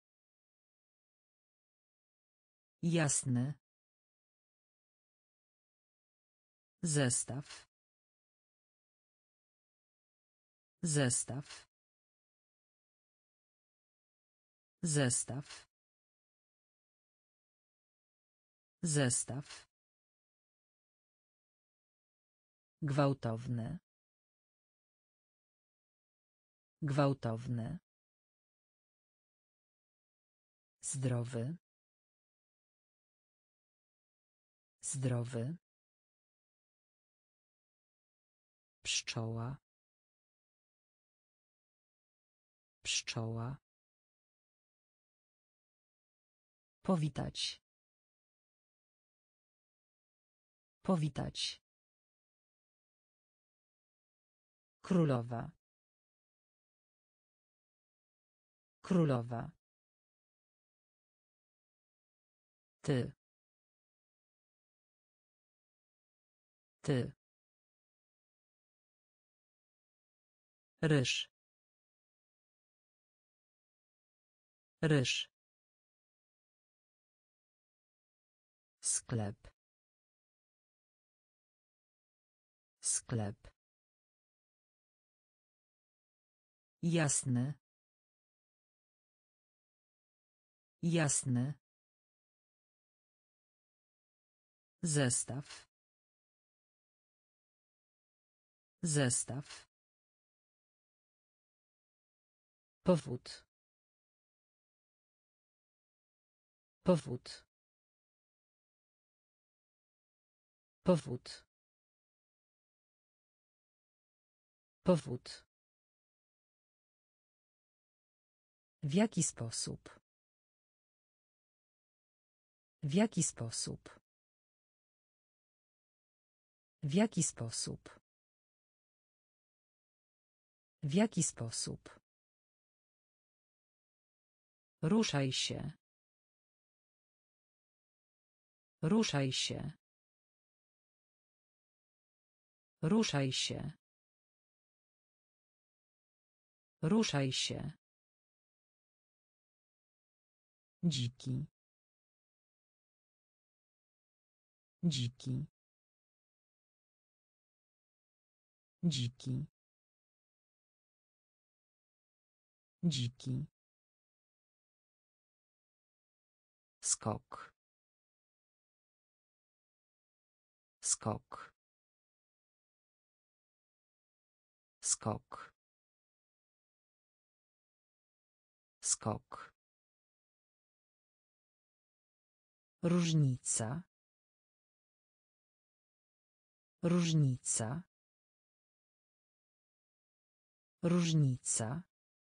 Jasny. Zestaw. Zestaw. Zestaw. Zestaw. Gwałtowne. Gwałtowne. Zdrowy. Zdrowy. Pszczoła. Pszczoła. Powitać. Powitać. Królowa. Królowa. Ty. Ty. Ryż. Ryż. Sklep. Sklep. Jasny. Jasny. Zestaw. Zestaw. Powód. Powód. Powód. Powód. W jaki sposób? W jaki sposób? W jaki sposób? W jaki sposób? Ruszaj się. Ruszaj się. Ruszaj się. Ruszaj się. Dziki. Dziki. Dziki. Dziki. Skok. Skok. Skok. Skok. Różnica. Różnica. Różnica.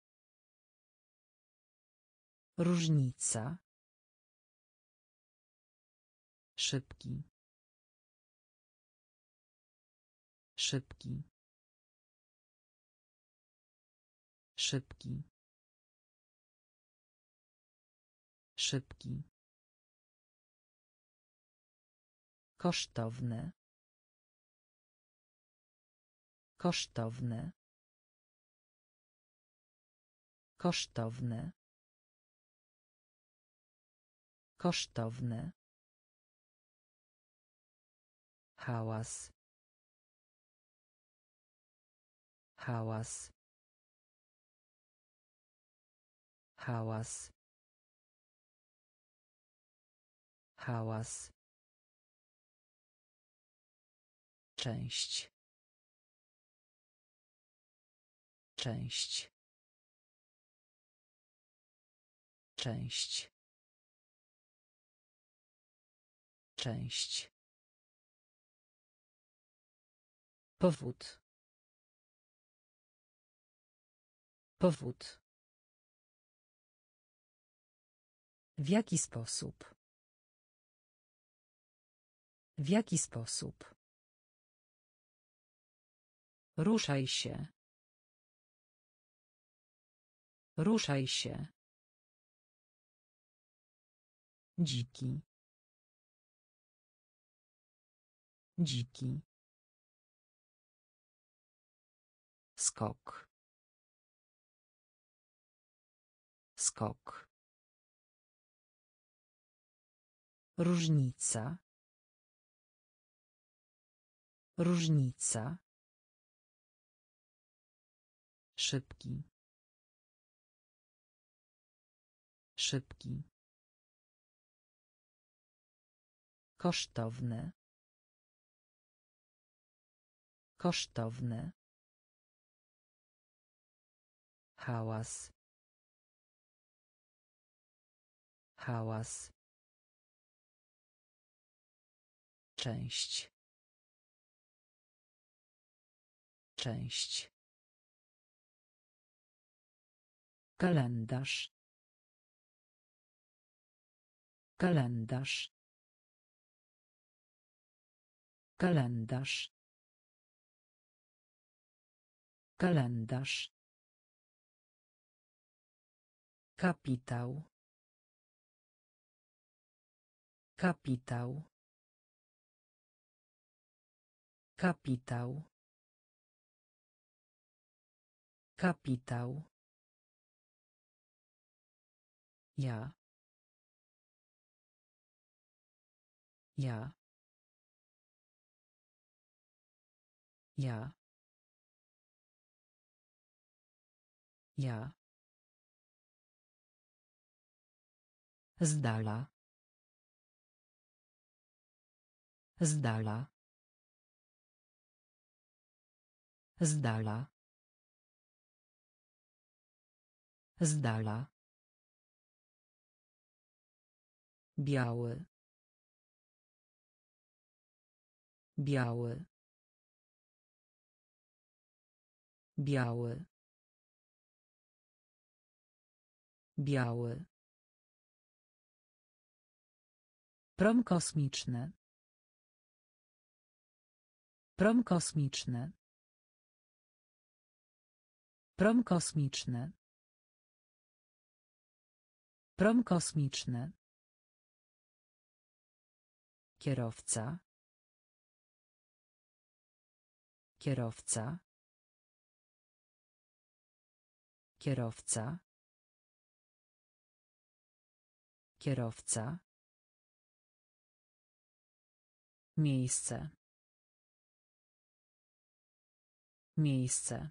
Różnica. Szybki. Szybki. Szybki. Szybki. Kosztowne. Kosztowne. Kosztowne. Kosztowne. Hałas. Hałas. Hałas. Hałas. Część. Część. Część. Część. Powód. Powód. W jaki sposób? W jaki sposób? Ruszaj się. Ruszaj się. Dziki. Dziki. Skok. Skok. Różnica. Różnica. Szybki. Szybki. Kosztowne. Kosztowne. Hałas. Hałas. Część. Część. Kalendarz. Kalendarz. Kalendarz. Kalendarz. Kapitał. Kapitał. Kapitał. Kapitał. Ja. Ja. Ja. Ja. Z dala. Z dala. Z dala. Z dala. Biały. Biały. Biały. Biały. Prom kosmiczny. Prom kosmiczny. Prom kosmiczny. Prom kosmiczny. Kierowca. Kierowca. Kierowca. Kierowca. Miejsce. Miejsce.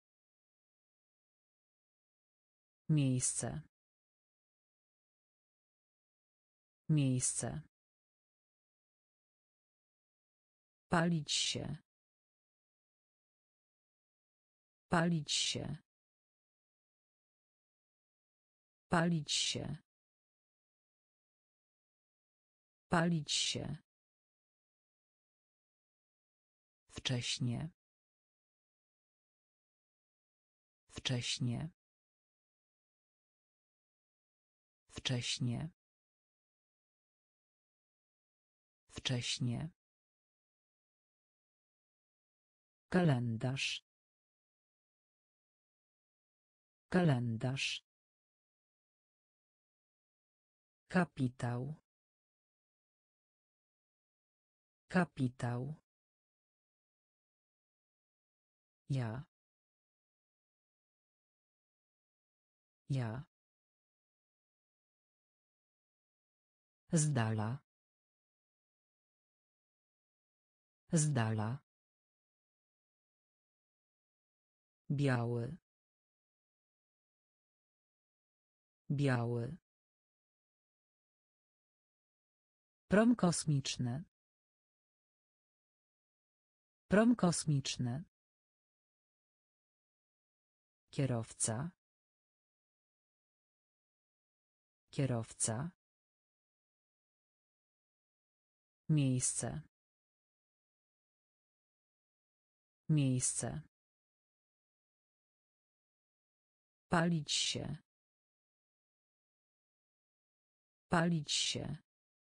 Miejsce. Miejsce. Palić się. Palić się. Palić się. Palić się. Wcześnie. Wcześnie. Wcześnie. Wcześnie. Kalendarz. Kalendarz. Kapitał. Kapitał. Ja. Ja. Z dala. Z dala. Biały. Biały. Prom kosmiczny. Prom kosmiczny. Kierowca. Kierowca. Miejsce. Miejsce. Palić się. Palić się.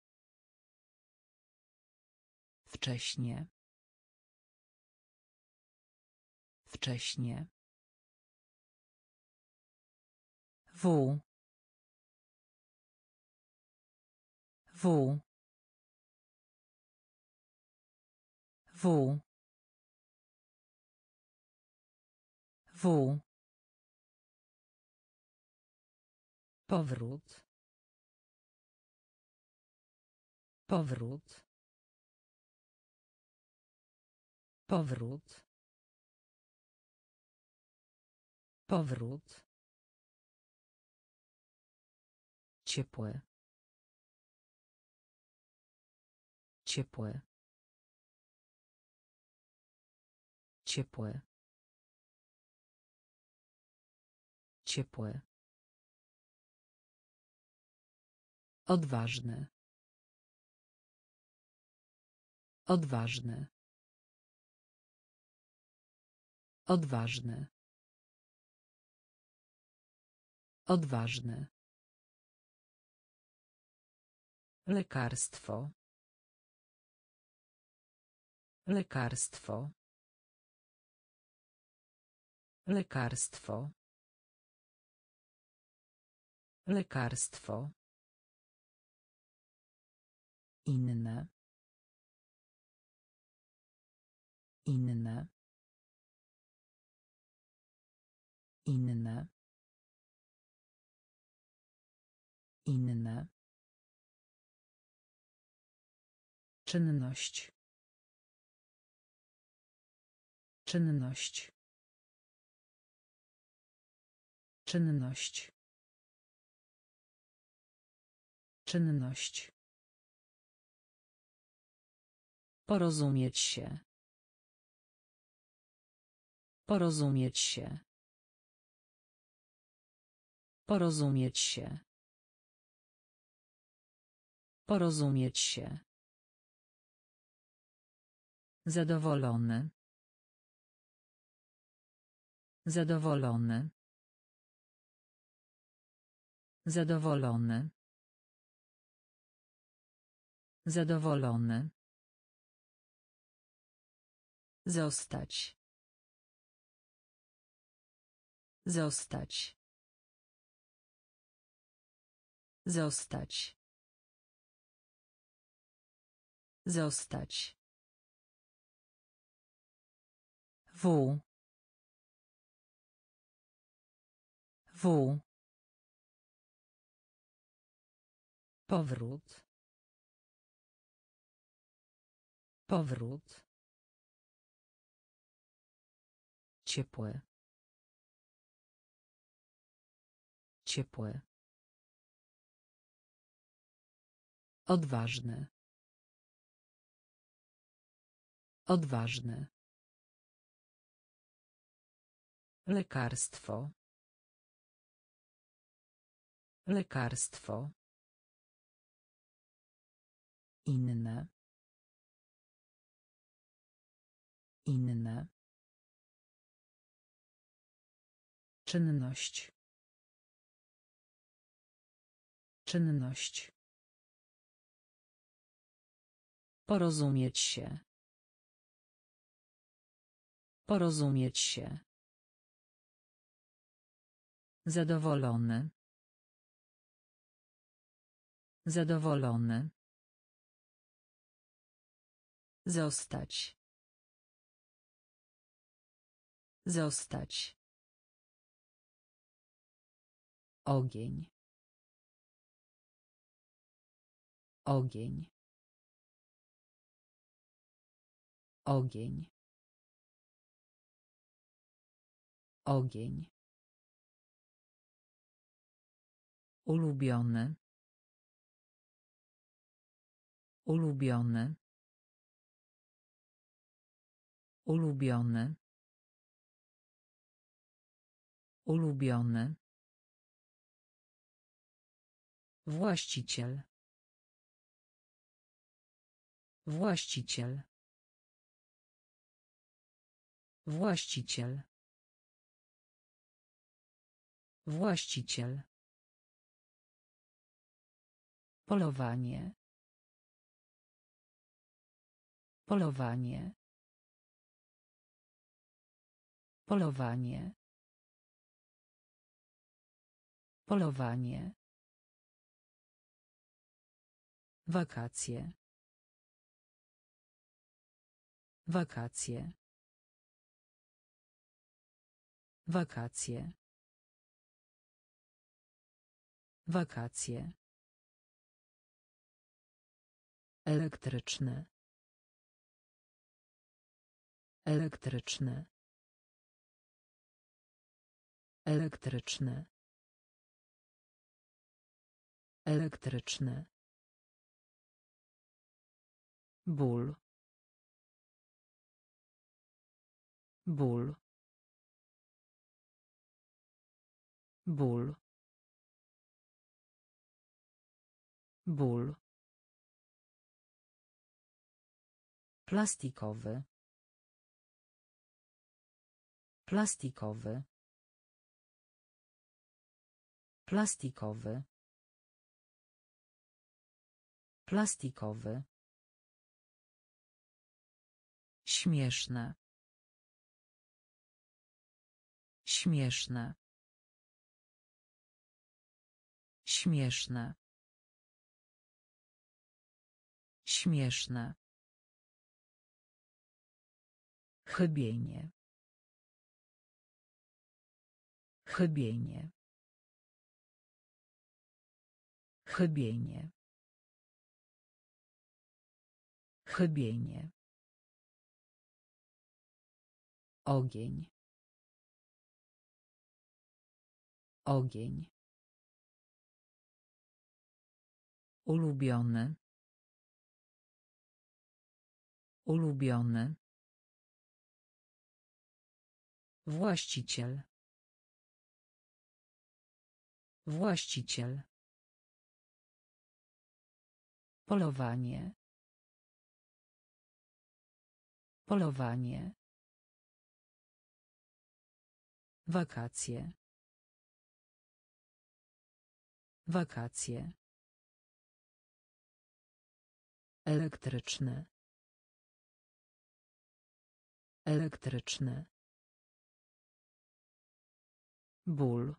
Wcześnie. Wcześnie. W. W. W. W. Powrót. Powrót. Powrót. Powrót. Ciepłe. Ciepłe. Ciepłe. Ciepłe. Odważny. Odważny. Odważny. Odważny. Lekarstwo. Lekarstwo. Lekarstwo. Lekarstwo. Inne. Inne. Inne. Inne. Czynność. Czynność. Czynność. Czynność. Porozumieć się. Porozumieć się. Porozumieć się. Porozumieć się. Zadowolony. Zadowolony. Zadowolony. Zadowolony. Zostać. Zostać. Zostać. Zostać. W. W. Powrót. Powrót. Ciepłe. Ciepłe. Odważny. Odważny. Lekarstwo. Lekarstwo. Inne. Inne. Czynność. Czynność. Porozumieć się. Porozumieć się. Zadowolony. Zadowolony. Zostać. Zostać. Ogień. Ogień. Ogień. Ogień. Ulubiony. Ulubiony. Ulubiony. Ulubiony. Właściciel. Właściciel. Właściciel. Właściciel. Polowanie. Polowanie. Polowanie. Polowanie. Wakacje. Wakacje. Wakacje. Wakacje. Elektryczny. Elektryczny. Elektryczny. Elektryczny. Ból. Ból. Ból. Ból. Plastikowy. Plastikowy. Plastikowy. Plastikowy. Śmieszne. Śmieszne. Śmieszne. Śmieszne. Chybienie. Chybienie. Chybienie. Chybienie. Ogień. Ogień. Ulubiony. Ulubiony. Właściciel. Właściciel. Polowanie. Polowanie. Wakacje. Wakacje. Elektryczny. Elektryczny. Ból.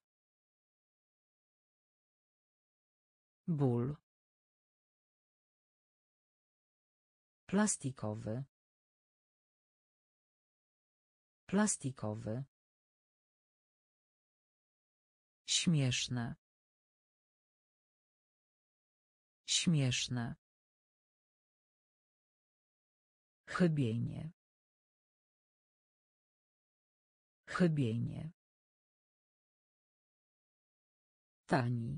Ból. Plastikowy. Plastikowy. Śmieszne. Śmieszne. Chybienie. Chybienie. Tani.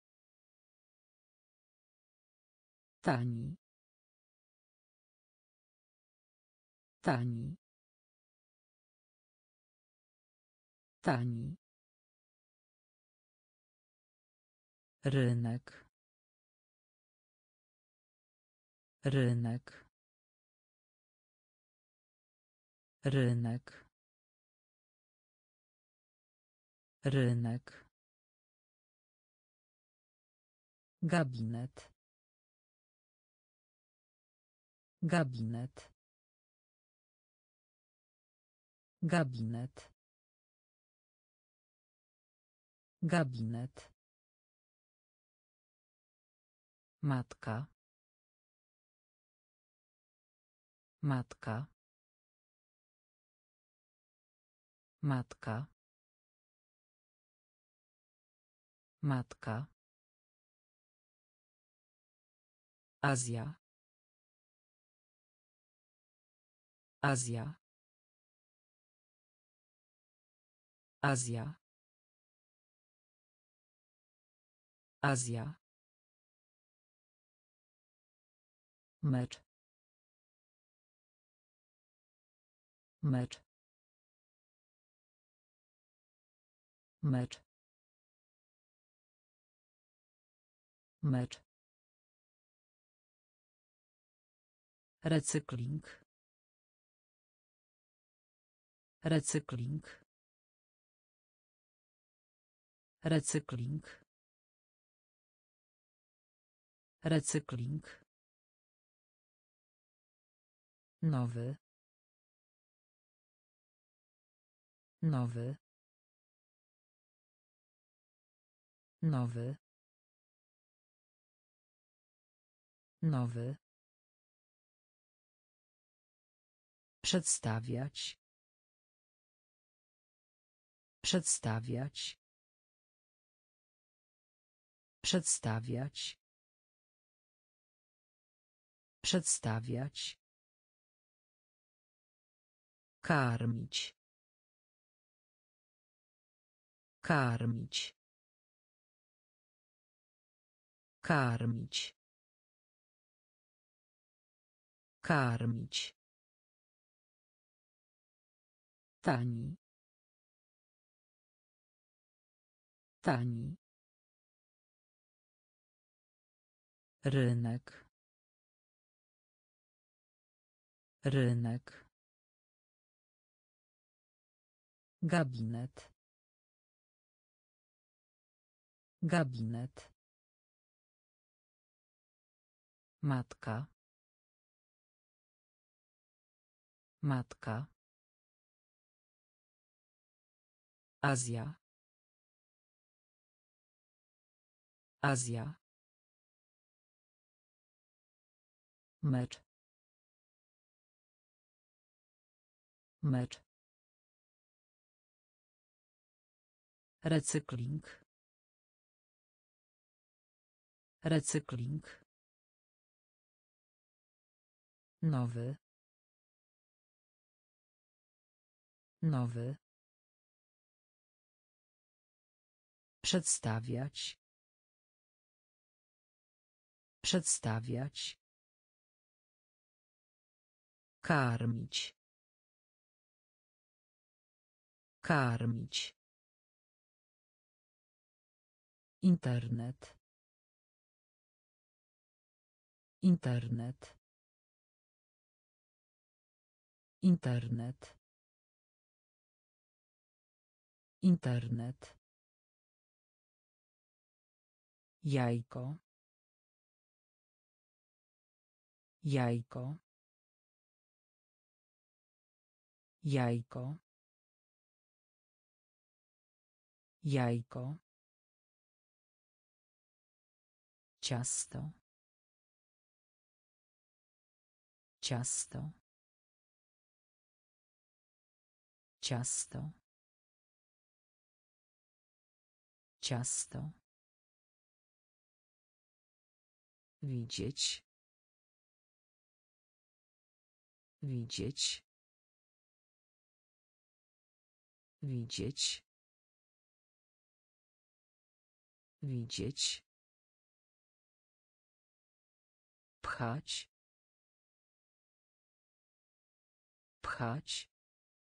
Tani. Tani. Tani. Rynek. Rynek. Rynek. Rynek. Gabinet. Gabinet. Gabinet. Gabinet. Matka. Matka. Matka. Matka. Azja. Azja. Azja. Azja. Mecz. Mecz. Mecz. Mecz. Recykling. Recykling. Recykling. Recykling. Nowy. Nowy. Nowy. Nowy. Przedstawiać. Przedstawiać. Przedstawiać. Przedstawiać. Karmić. Karmić. Karmić. Karmić. Tani. Tani. Rynek. Rynek. Gabinet. Gabinet. Matka. Matka. Azja. Azja. Mecz. Mecz. Recykling. Recykling. Nowy. Nowy. Przedstawiać. Przedstawiać. Karmić. Karmić. Internet. Internet. Internet. Internet. Jajko. Jajko. Jajko. Jajko. Ciasto. Ciasto. Ciasto. Ciasto. Widzieć. Widzieć. Widzieć. Widzieć. Pchać. Pchać.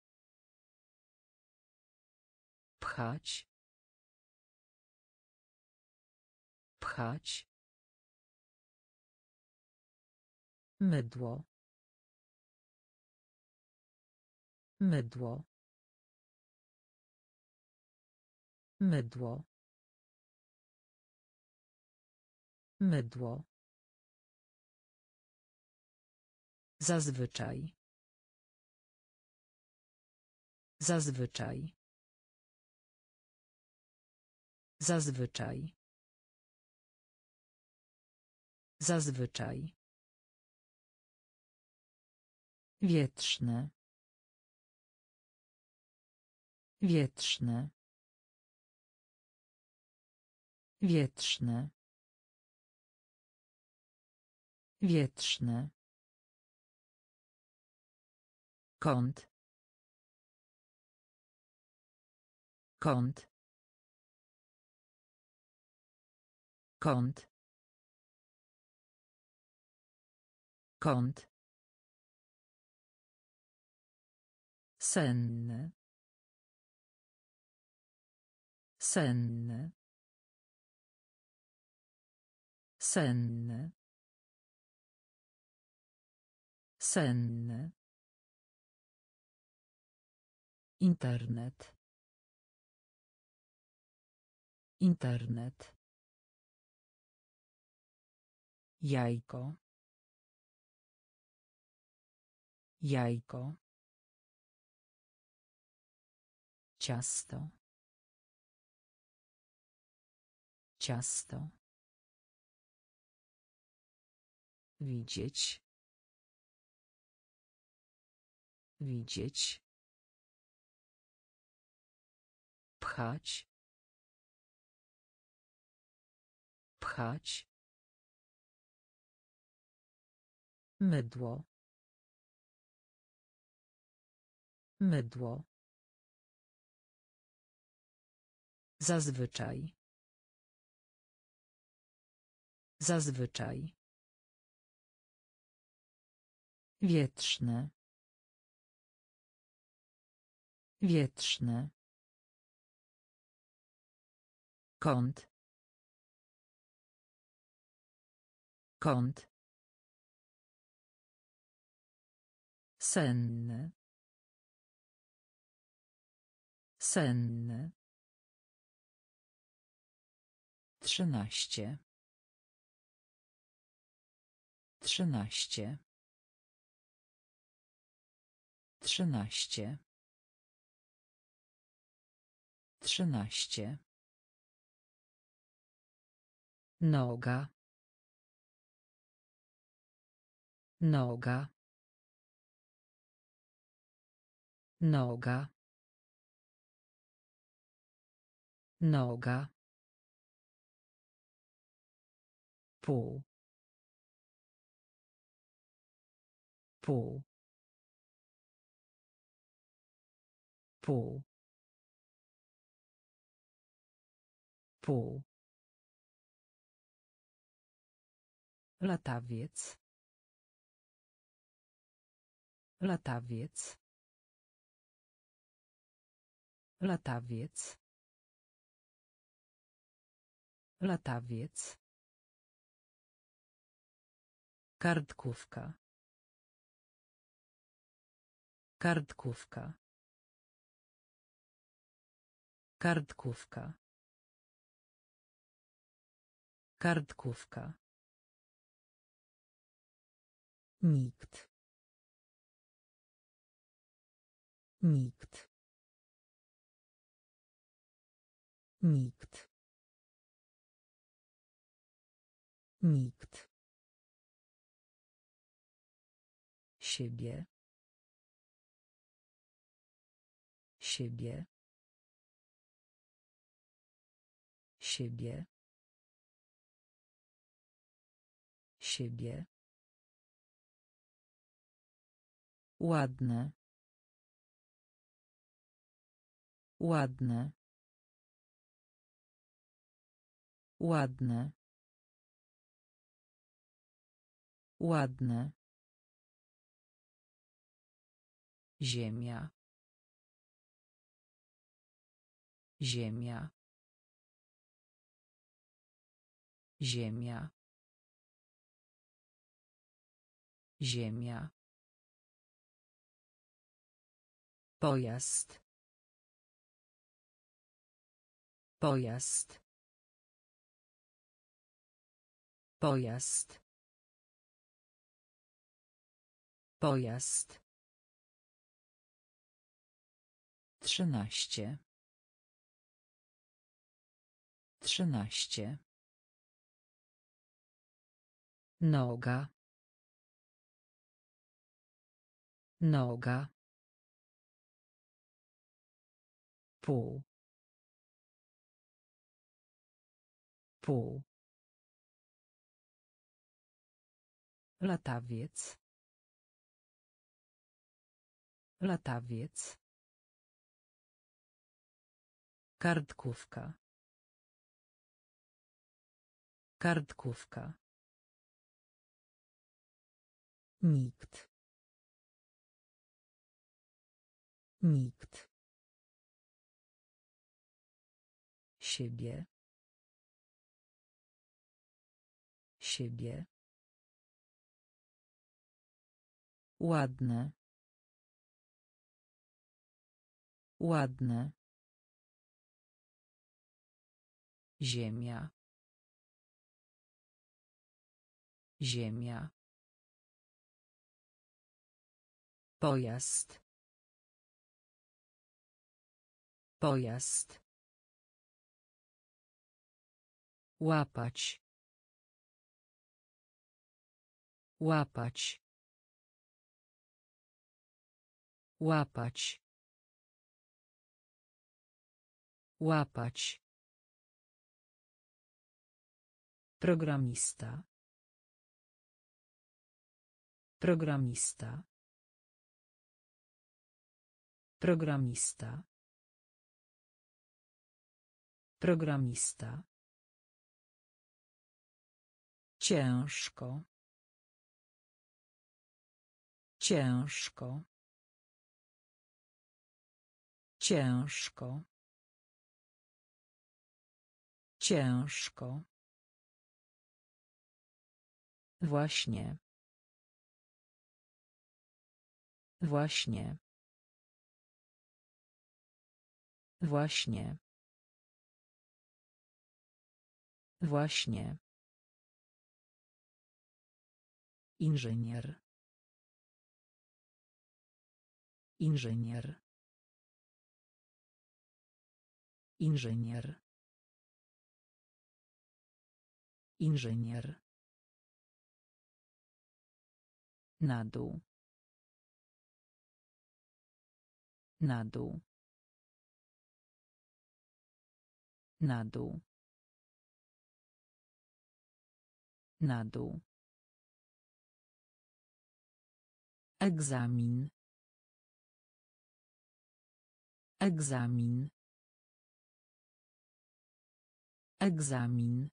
Pchać. Pchać. Mydło. Mydło. Mydło. Mydło. Zazwyczaj. Zazwyczaj. Zazwyczaj. Zazwyczaj. Wietrzne. Wietrzne. Wietrzne. Wietrzne. Kąt. Kąt. Kąt. Kąt. Senny. Senny. Senny. Senny. Internet. Internet. Jajko. Jajko. Ciasto. Ciasto. Widzieć. Widzieć. Pchać. Pchać. Mydło. Mydło. Zazwyczaj. Zazwyczaj. Wietrzne. Wietrzne. Kąt. Kąt. Senny. Senny. Trzynaście. Trzynaście. Trzynaście. Trzynaście. Noga. Noga. Noga. Noga. Pół. Pół. Pół. Pół. Latawiec. Latawiec. Latawiec. Latawiec. Kartkówka. Kartkówka. Kartkówka. Kartkówka. Nikt. Nikt. Nikt. Nikt. Siebie. Siebie. Siebie. Siebie. Ładne. Ładne. Ładne. Ładne. Ziemia. Ziemia. Ziemia. Ziemia. Pojazd. Pojazd. Pojazd. Pojazd. Trzynaście. Trzynaście. Noga. Noga. Pół. Pół. Latawiec. Latawiec. Kartkówka. Kartkówka. Nikt. Nikt. Siebie. Siebie. Ładne. Ładne. Ziemia. Ziemia. Pojazd. Pojazd. Łapać. Łapać. Łapać. Łapać. Programista. Programista. Programista. Programista. Ciężko. Ciężko. Ciężko. Ciężko. Właśnie. Właśnie. Właśnie. Właśnie. Inżynier. Inżynier. Inżynier. Inżynier. Na dół. Na dół. Na dół. Na dół. Egzamin. Egzamin. Egzamin.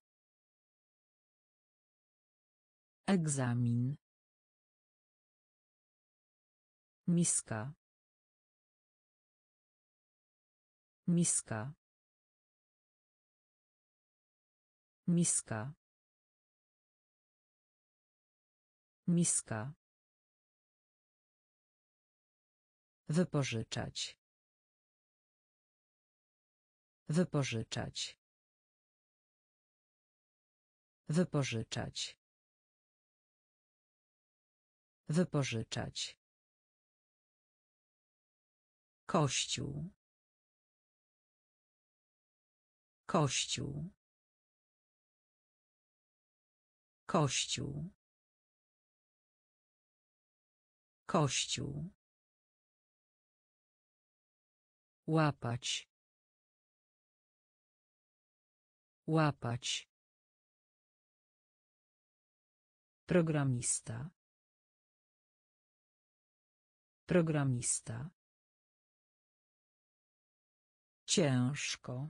Egzamin. Miska. Miska. Miska. Miska. Wypożyczać. Wypożyczać. Wypożyczać. Wypożyczać. Kościół. Kościół. Kościół. Kościół. Łapać. Łapać. Programista. Programista. Ciężko.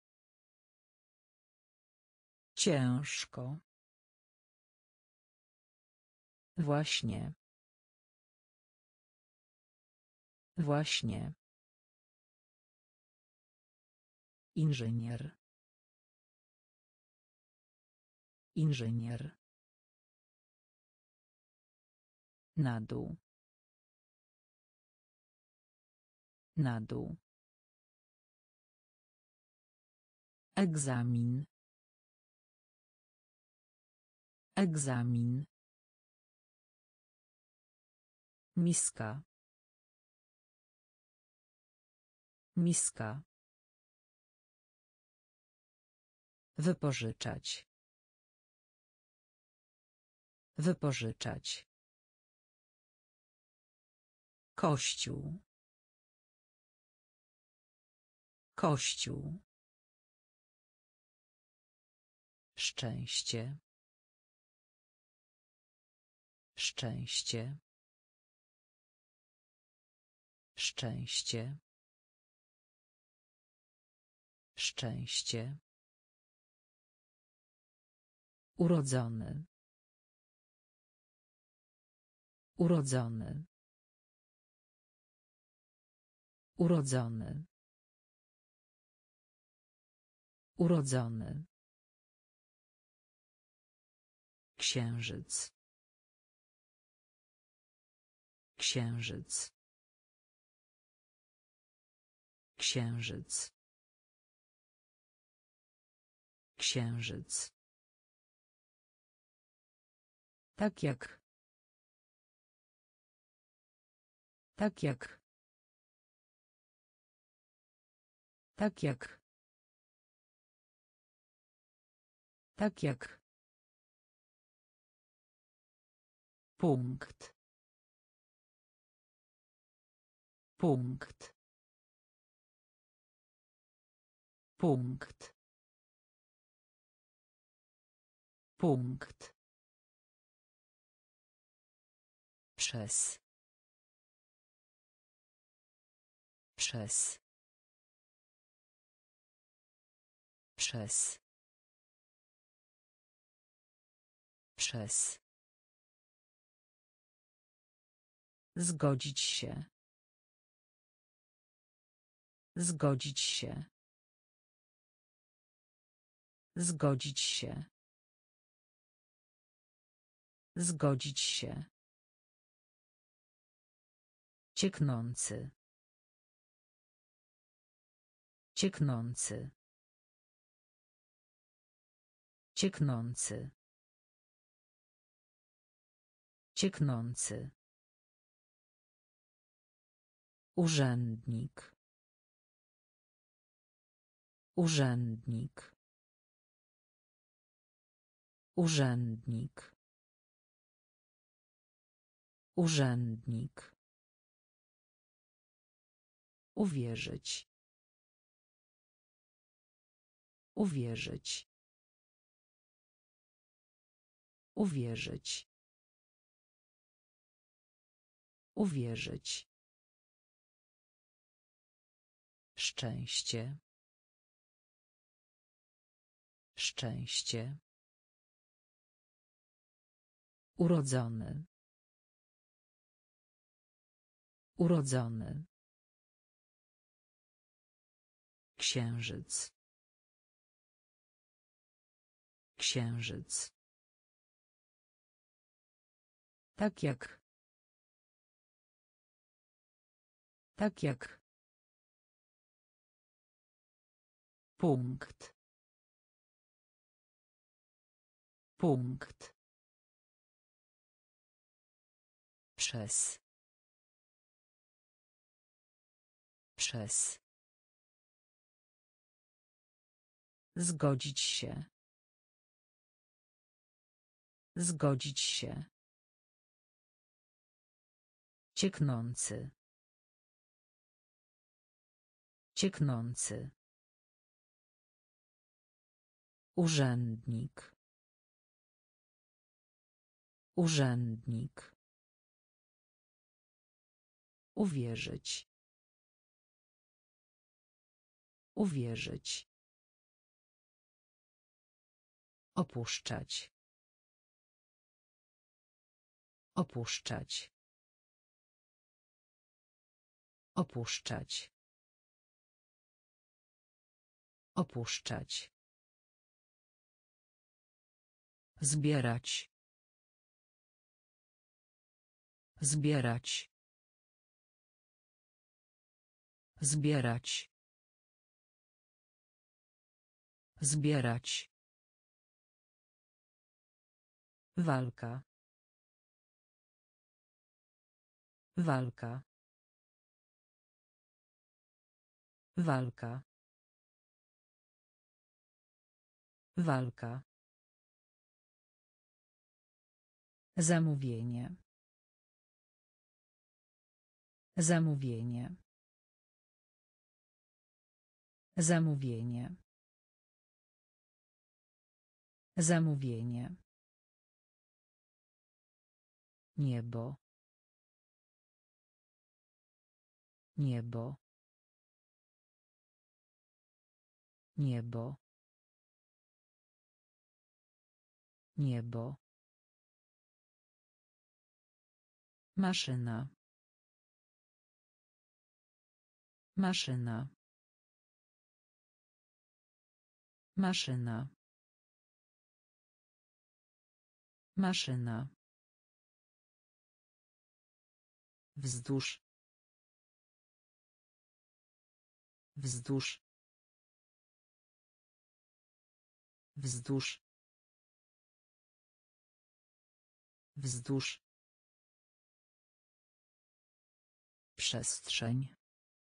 Ciężko. Właśnie. Właśnie. Inżynier. Inżynier. Na dół. Na dół. Egzamin. Egzamin. Miska. Miska. Wypożyczać. Wypożyczać. Kościół. Kościół. Szczęście. Szczęście. Szczęście. Szczęście. Urodzony. Urodzony. Urodzony. Urodzony. Księżyc. Księżyc. Księżyc. Księżyc. Tak jak. Tak jak. Tak jak. Tak jak. Punkt. Punkt. Punkt. Punkt. Przez. Przez. Przez. Przez. Zgodzić się. Zgodzić się. Zgodzić się. Zgodzić się. Cieknący. Cieknący. Cieknący. Cieknący. Urzędnik. Urzędnik. Urzędnik. Urzędnik. Uwierzyć. Uwierzyć. Uwierzyć. Uwierzyć. Szczęście. Szczęście. Urodzony. Urodzony. Księżyc. Księżyc. Tak jak. Tak jak. Punkt. Punkt. Przez. Przez. Zgodzić się. Zgodzić się. Cieknący. Cieknący. Urzędnik. Urzędnik. Uwierzyć. Uwierzyć. Opuszczać. Opuszczać. Opuszczać. Opuszczać. Zbierać. Zbierać. Zbierać. Zbierać. Walka. Walka. Walka. Walka. Zamówienie. Zamówienie. Zamówienie. Zamówienie. Niebo. Niebo. Niebo. Niebo. Maszyna. Maszyna. Maszyna. Maszyna. Wzdłuż. Wzdłuż. Wzdłuż. Wzdłuż. Przestrzeń.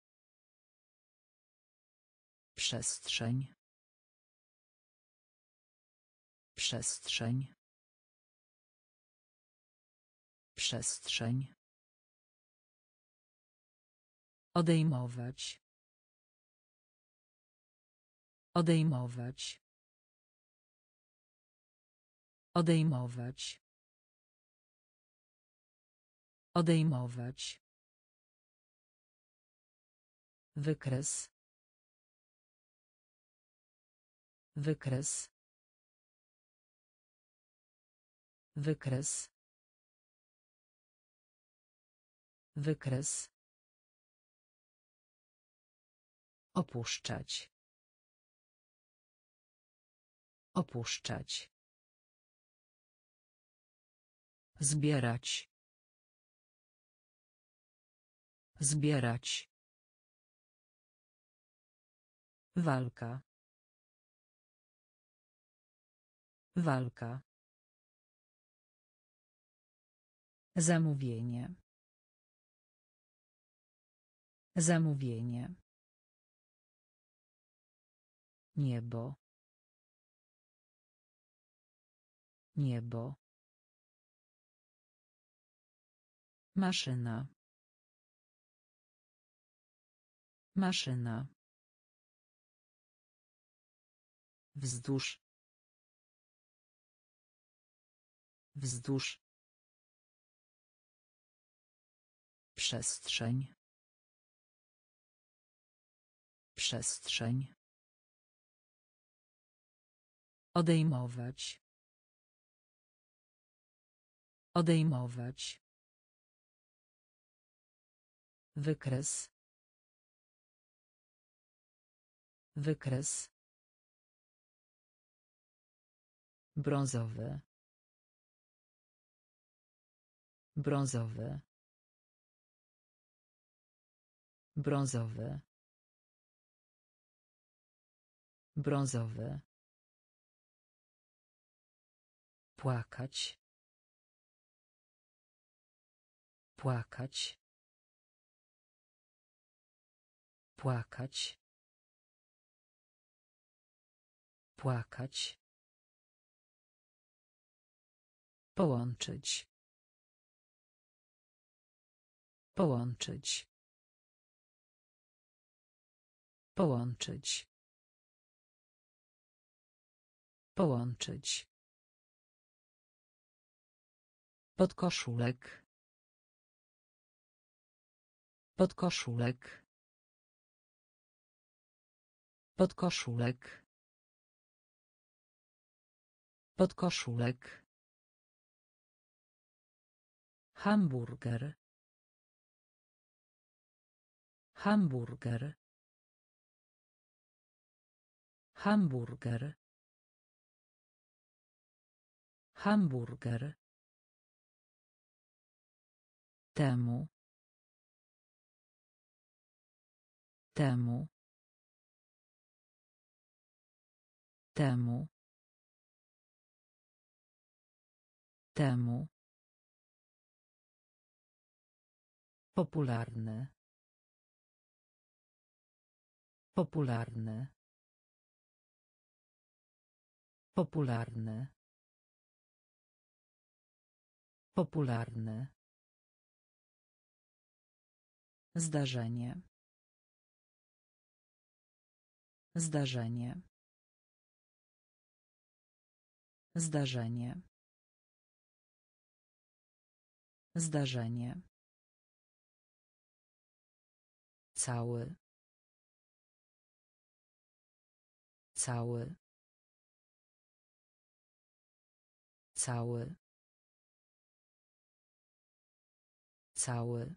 Przestrzeń. Przestrzeń. Przestrzeń. Odejmować. Odejmować. Odejmować. Odejmować. Wykres. Wykres. Wykres. Wykres. Opuszczać. Opuszczać. Zbierać. Zbierać. Walka. Walka. Zamówienie. Zamówienie. Niebo. Niebo. Maszyna. Maszyna. Wzdłuż. Wzdłuż. Przestrzeń. Przestrzeń. Odejmować. Odejmować. Wykres. Wykres. Brązowy. Brązowy. Brązowy. Brązowy. Płakać. Płakać. Płakać. Płakać. Połączyć. Połączyć. Połączyć. Połączyć. Podkoszulek. Podkoszulek. Podkoszulek. Podkoszulek. Hamburger. Hamburger. Hamburger. Hamburger. Temu. Temu. Temu. Temu. Popularny. Popularny. Popularny. Popularny. Zdarzenie. Zdarzenie. Zdarzenie. Zdarzenie. Cały. Cały. Cały. Cały.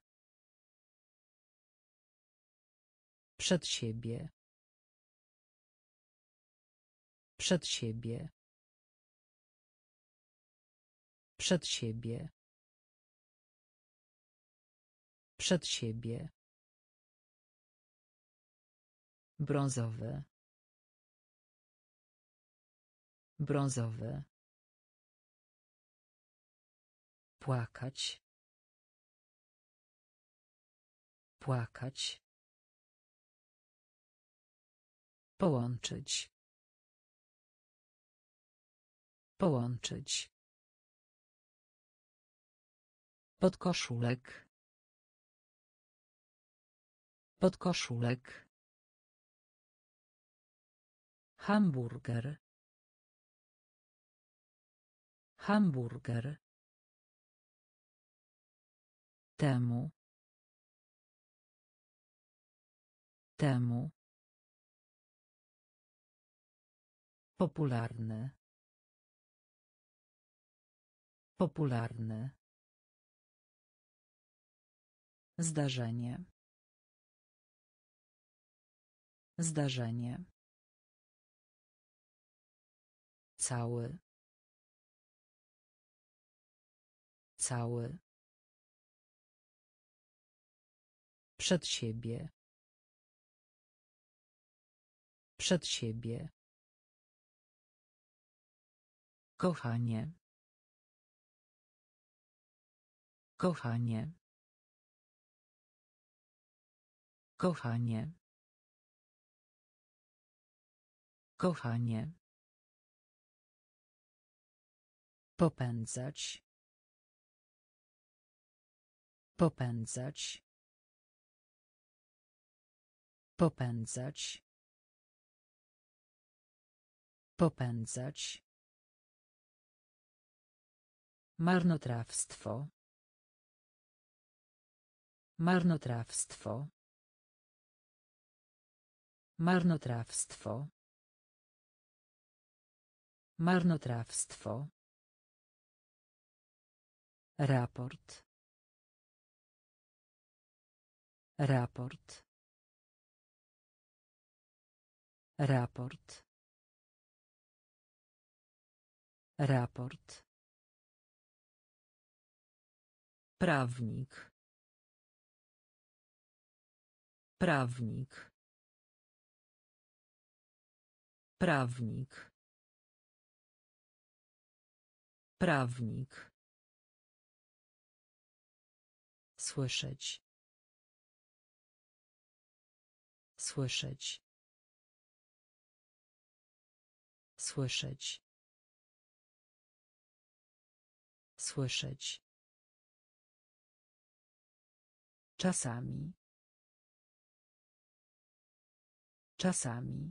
Przed siebie. Przed siebie. Przed siebie. Przed siebie. Brązowy. Brązowy. Płakać. Płakać. Połączyć. Połączyć. Podkoszulek. Podkoszulek. Hamburger. Hamburger. Temu. Temu. Popularny. Popularny. Zdarzenie. Zdarzenie. Cały. Cały. Przed siebie. Przed siebie. Kochanie. Kochanie. Kochanie. Kochanie. Popędzać. Popędzać. Popędzać. Popędzać. Marnotrawstwo. Marnotrawstwo. Marnotrawstwo. Marnotrawstwo. Raport. Raport. Raport. Raport. Prawnik. Prawnik. Prawnik. Prawnik. Słyszeć. Słyszeć. Słyszeć. Słyszeć. Czasami. Czasami.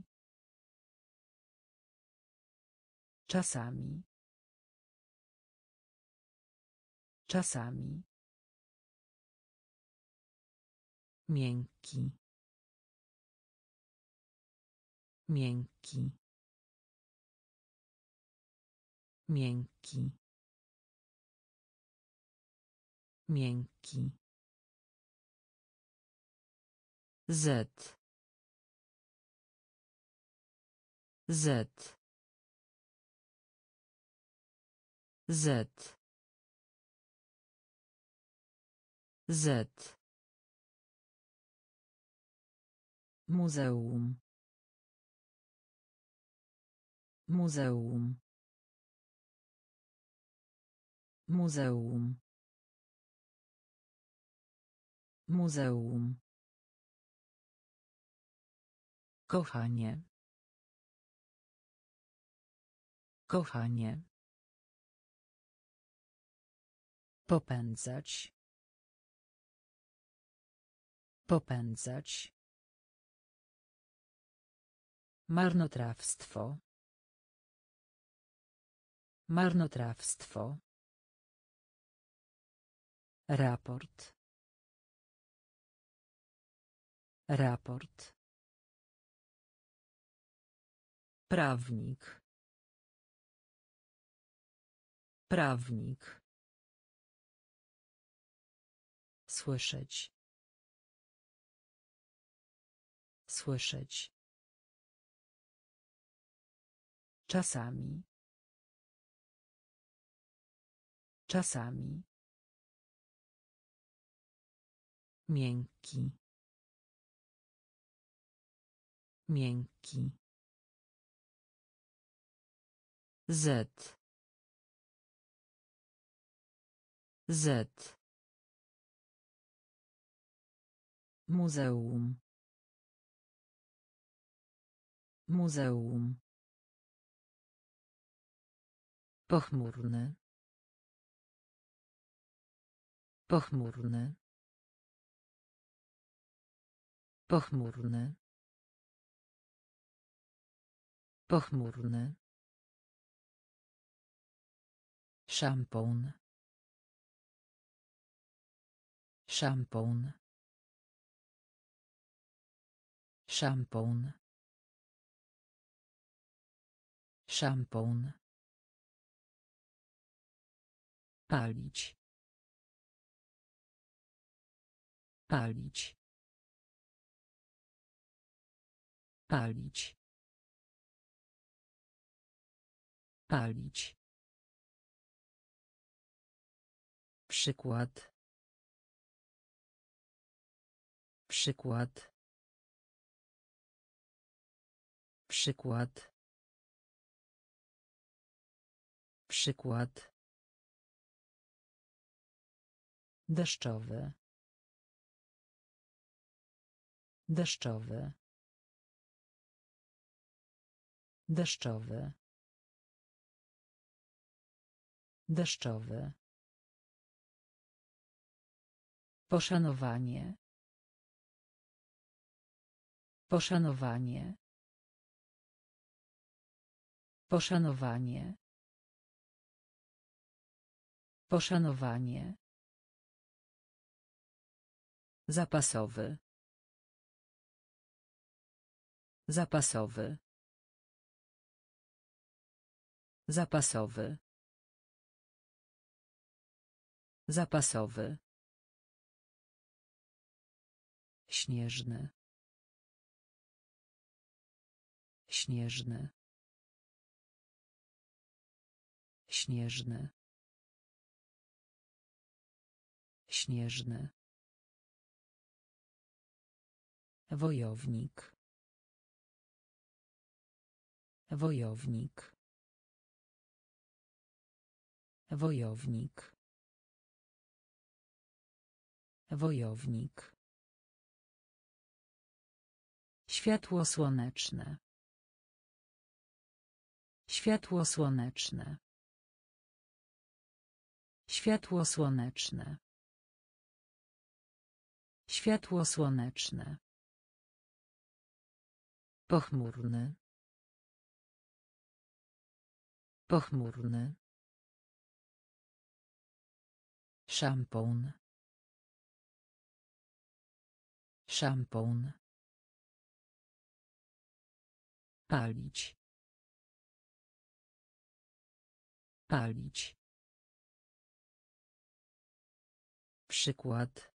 Czasami. Czasami. Miękki. Miękki. Miękki. Miękki. Z. Z. Z. Z. Muzeum. Muzeum. Muzeum. Muzeum. Kochanie. Kochanie. Popędzać. Popędzać. Marnotrawstwo. Marnotrawstwo. Raport. Raport. Prawnik. Prawnik. Słyszeć. Słyszeć. Czasami. Czasami. Miękki. Miękki. Z. Z. Muzeum. Muzeum. Pochmurny. Pochmurny. Pochmurny. Pochmurny. Szampon. Szampon. Szampon. Szampon. Palić. Palić. Palić. Palić. Przykład. Przykład. Przykład. Przykład. Deszczowy. Deszczowy. Deszczowy. Deszczowy. Poszanowanie. Poszanowanie. Poszanowanie. Poszanowanie. Zapasowy. Zapasowy. Zapasowy. Zapasowy. Śnieżny. Śnieżny. Śnieżny. Śnieżny. Wojownik. Wojownik. Wojownik. Wojownik. Światło słoneczne. Światło słoneczne. Światło słoneczne. Światło słoneczne. Pochmurny. Pochmurny. Szampon. Szampon. Palić. Palić. Przykład.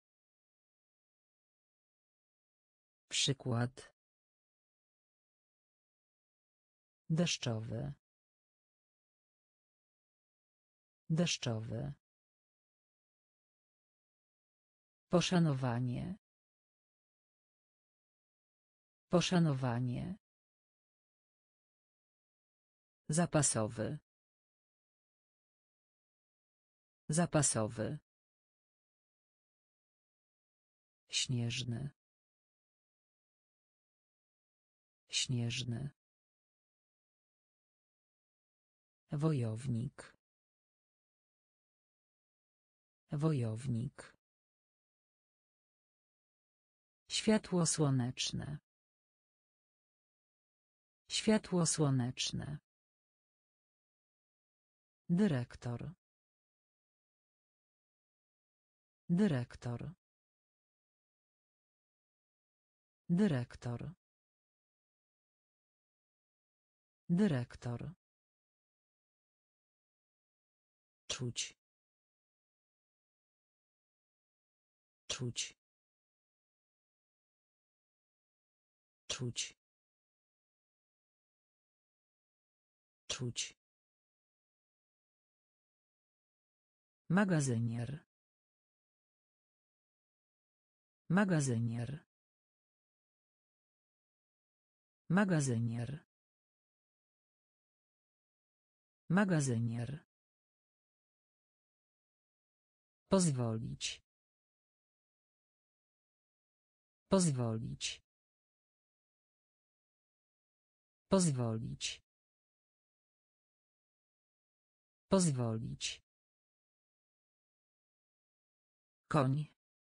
Przykład. Deszczowy. Deszczowy. Poszanowanie. Poszanowanie. Zapasowy. Zapasowy. Śnieżny. Śnieżny. Wojownik. Wojownik. Światło słoneczne. Światło słoneczne. Dyrektor. Dyrektor. Dyrektor. Dyrektor. Czuć. Czuć. Czuć. Czuć. Magazynier. Magazynier. Magazynier. Magazynier. Pozwolić. Pozwolić. Pozwolić. Pozwolić. Koń.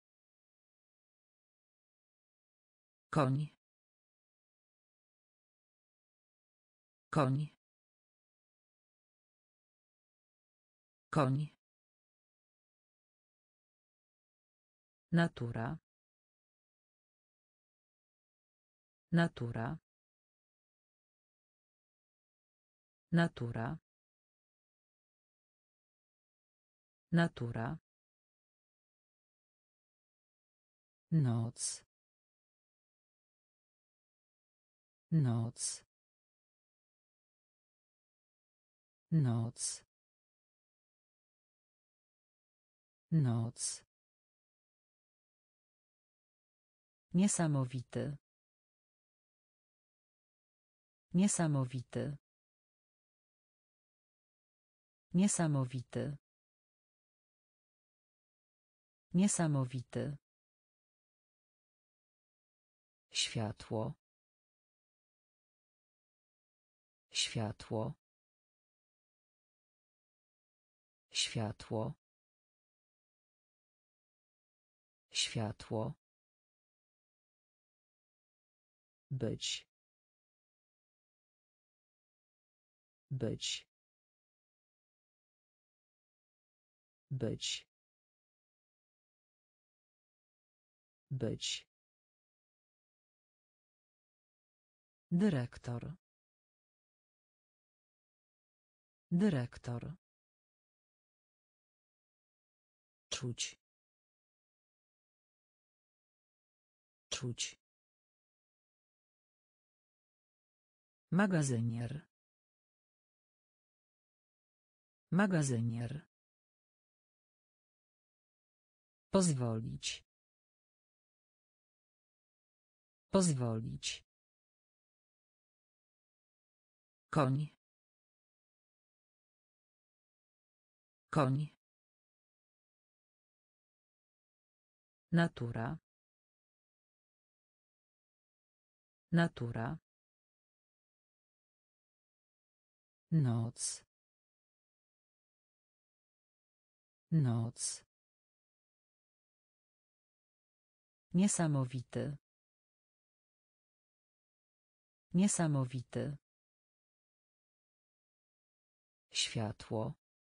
Koń. Koń. Koń. Natura. Natura. Natura. Natura. Noc. Noc. Noc. Noc. Niesamowity. Niesamowity. Niesamowity. Niesamowity. Światło. Światło. Światło. Światło. Być. Być. Być. Być. Dyrektor. Dyrektor. Czuć. Czuć. Magazynier. Magazynier. Pozwolić. Pozwolić. Koń. Koń. Natura. Natura. Noc. Noc. Niesamowity. Niesamowity. Światło.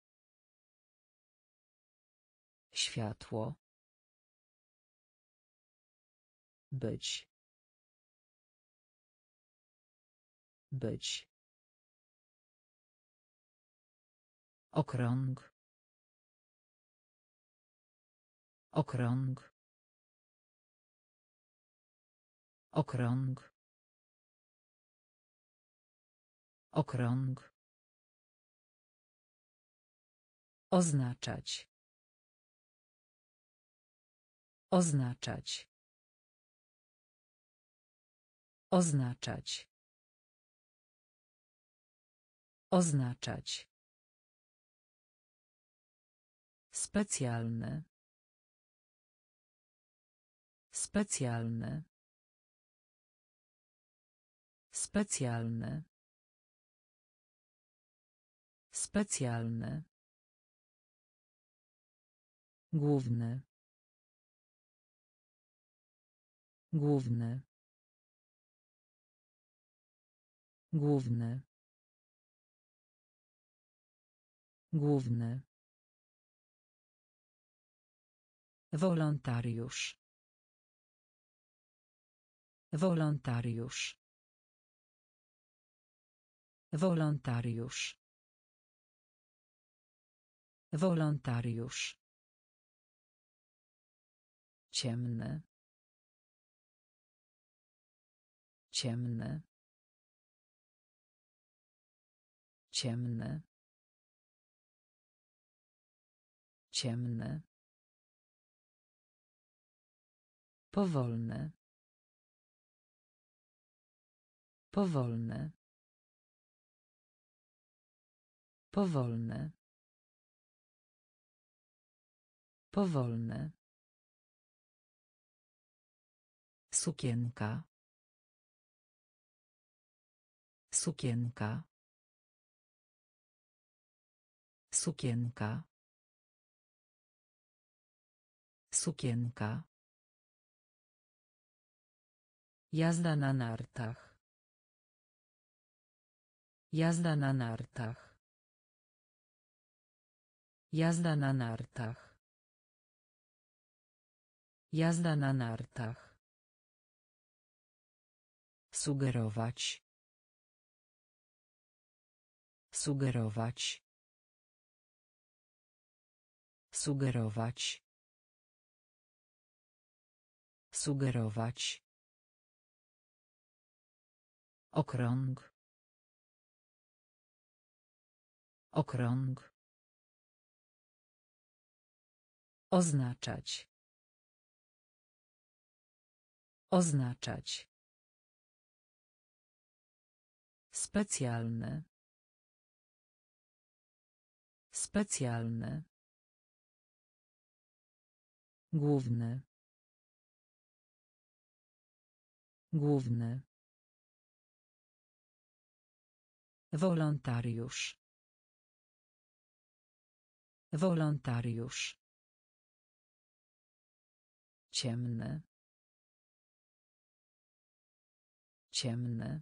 Światło. Być. Być. Okrąg. Okrąg. Okrąg. Okrąg. Oznaczać. Oznaczać. Oznaczać. Oznaczać. Specjalny. Specjalny. Specjalny. Specjalny. Główny. Główny. Główny. Główny. Wolontariusz. Wolontariusz. Wolontariusz. Wolontariusz. Ciemny. Ciemny. Ciemny. Ciemny. Powolny. Powolny. Powolny. Powolny. Sukienka. Sukienka. Sukienka. Sukienka. Jazda na nartach. Jazda na nartach. Jazda na nartach. Jazda na nartach. Sugerować. Sugerować. Sugerować. Sugerować. Okrąg. Okrąg. Oznaczać. Oznaczać. Specjalny. Specjalny. Główny. Główny. Wolontariusz. Wolontariusz. Ciemny. Ciemny.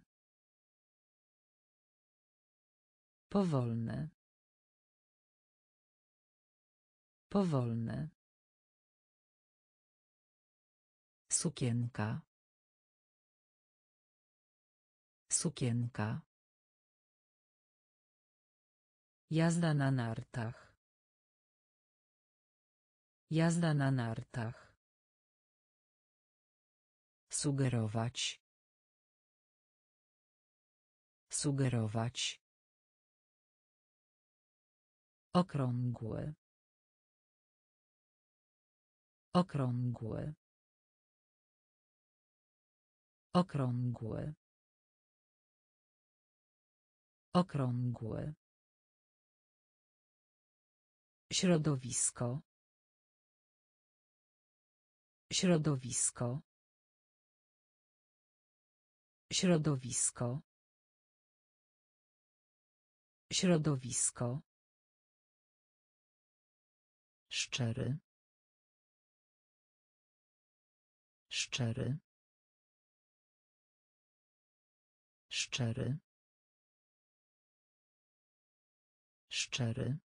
Powolny. Powolny. Sukienka. Sukienka. Jazda na nartach. Jazda na nartach. Sugerować. Sugerować. Okrągły. Okrągły. Okrągły. Okrągły. Środowisko. Środowisko. Środowisko. Środowisko. Szczery. Szczery. Szczery. Szczery.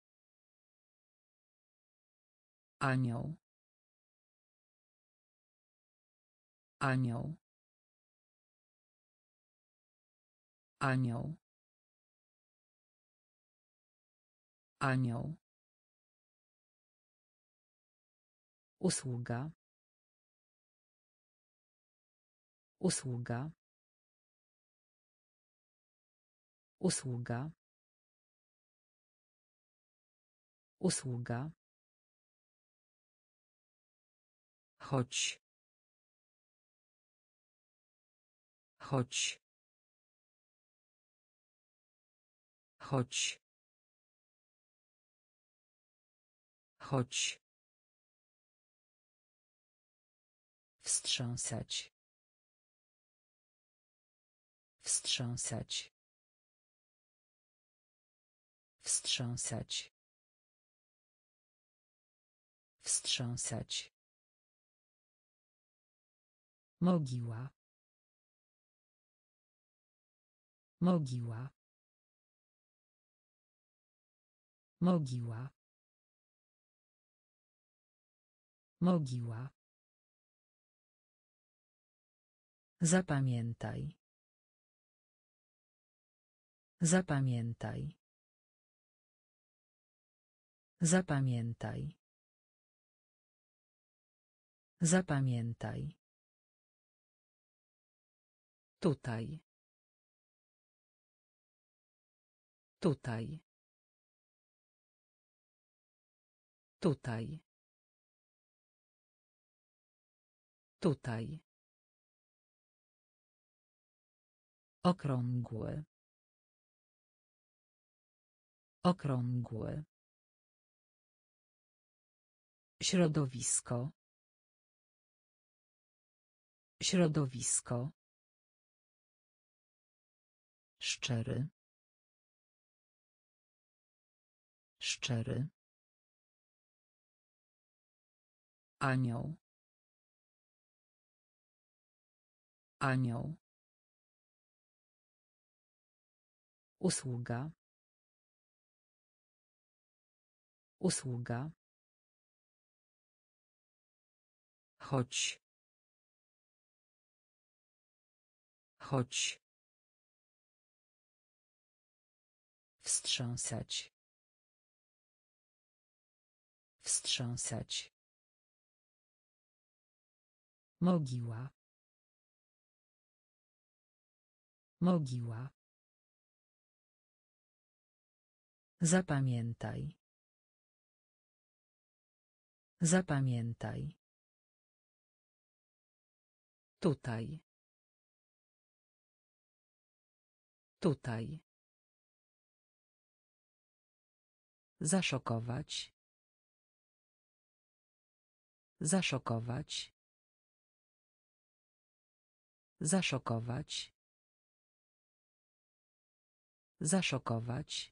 Anioł. Anioł. Anioł. Anioł. Usługa. Usługa. Usługa. Usługa. Chodź. Chodź. Chodź. Chodź. Wstrząsać. Wstrząsać. Wstrząsać. Wstrząsać. Mogiła. Mogiła. Mogiła. Mogiła. Zapamiętaj. Zapamiętaj. Zapamiętaj. Zapamiętaj. Tutaj. Tutaj. Tutaj. Tutaj. Okrągły. Okrągły. Środowisko. Środowisko. Szczery. Szczery. Anioł. Anioł. Usługa. Usługa. Chodź. Chodź. Wstrząsać. Wstrząsać. Mogiła. Mogiła. Zapamiętaj. Zapamiętaj. Tutaj. Tutaj. Zaszokować. Zaszokować. Zaszokować. Zaszokować.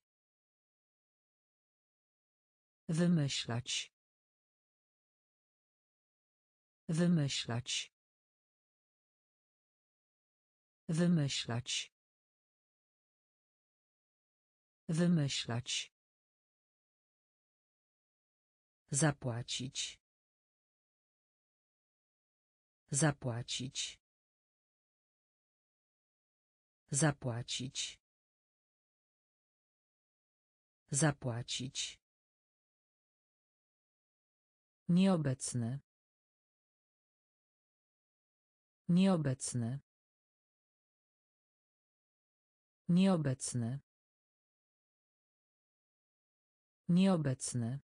Wymyślać. Wymyślać. Wymyślać. Wymyślać. Zapłacić. Zapłacić. Zapłacić. Zapłacić. Nieobecny. Nieobecny. Nieobecny. Nieobecny.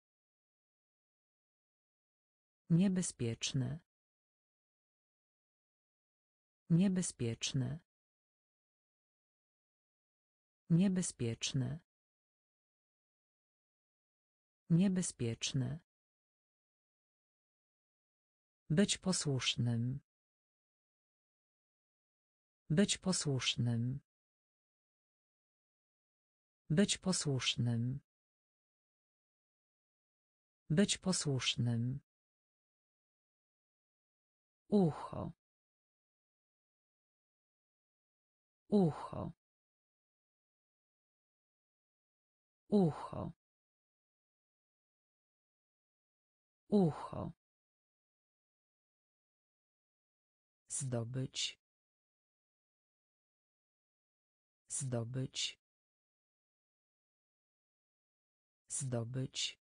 Niebezpieczny. Niebezpieczny. Niebezpieczny. Niebezpieczny. Być posłusznym. Być posłusznym. Być posłusznym. Być posłusznym. Ucho. Ucho. Ucho. Ucho. Zdobyć. Zdobyć. Zdobyć.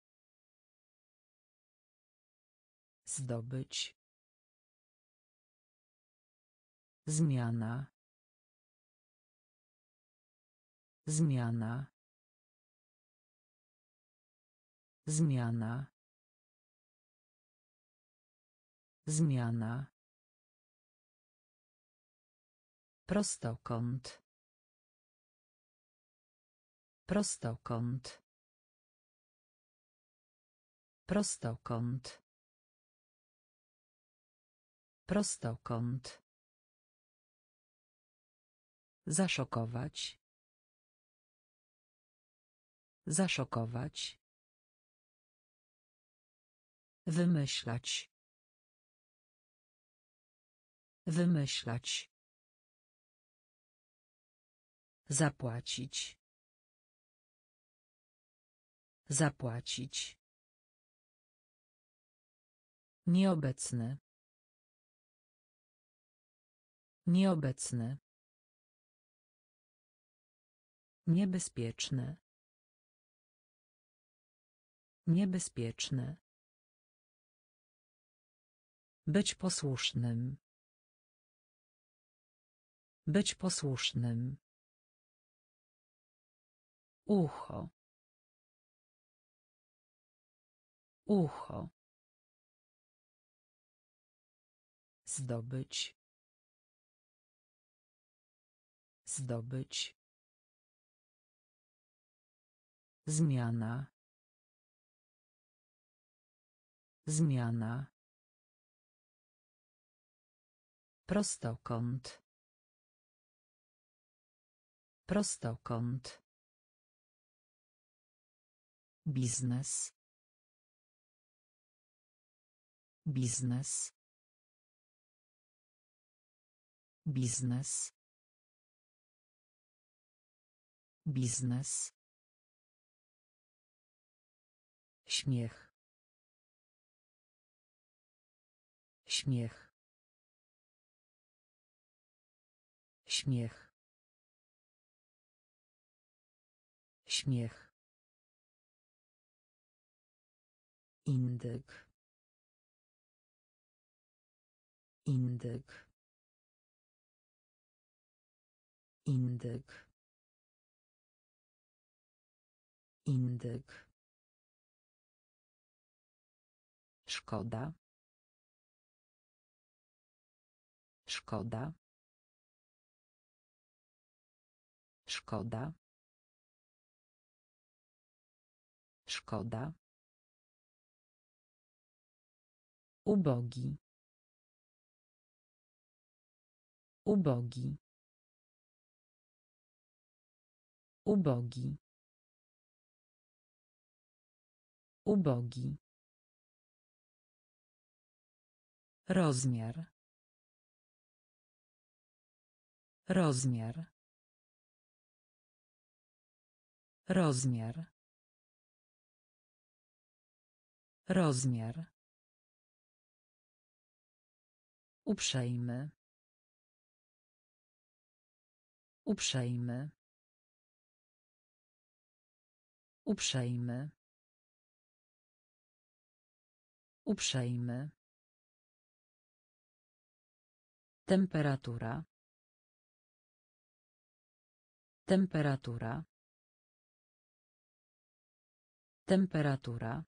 Zdobyć. Zmiana. Zmiana. Zmiana. Zmiana. Prostokąt. Prostokąt. Prostokąt. Prostokąt. Zaszokować. Zaszokować. Wymyślać. Wymyślać. Zapłacić. Zapłacić. Nieobecny. Nieobecny. Niebezpieczny. Niebezpieczny. Być posłusznym. Być posłusznym. Ucho. Ucho. Zdobyć. Zdobyć. Zmiana. Zmiana. Prostokąt. Prostokąt. Biznes. Biznes. Biznes. Biznes. Śmiech. Śmiech. Śmiech. Śmiech. Indyk. Indyk. Indyk. Indyk. Szkoda. Szkoda. Szkoda. Szkoda. Ubogi. Ubogi. Ubogi. Ubogi. Rozmiar. Rozmiar. Rozmiar. Rozmiar. Uprzejmy. Uprzejmy. Uprzejmy. Uprzejmy. Temperatura. Temperatura. Temperatura.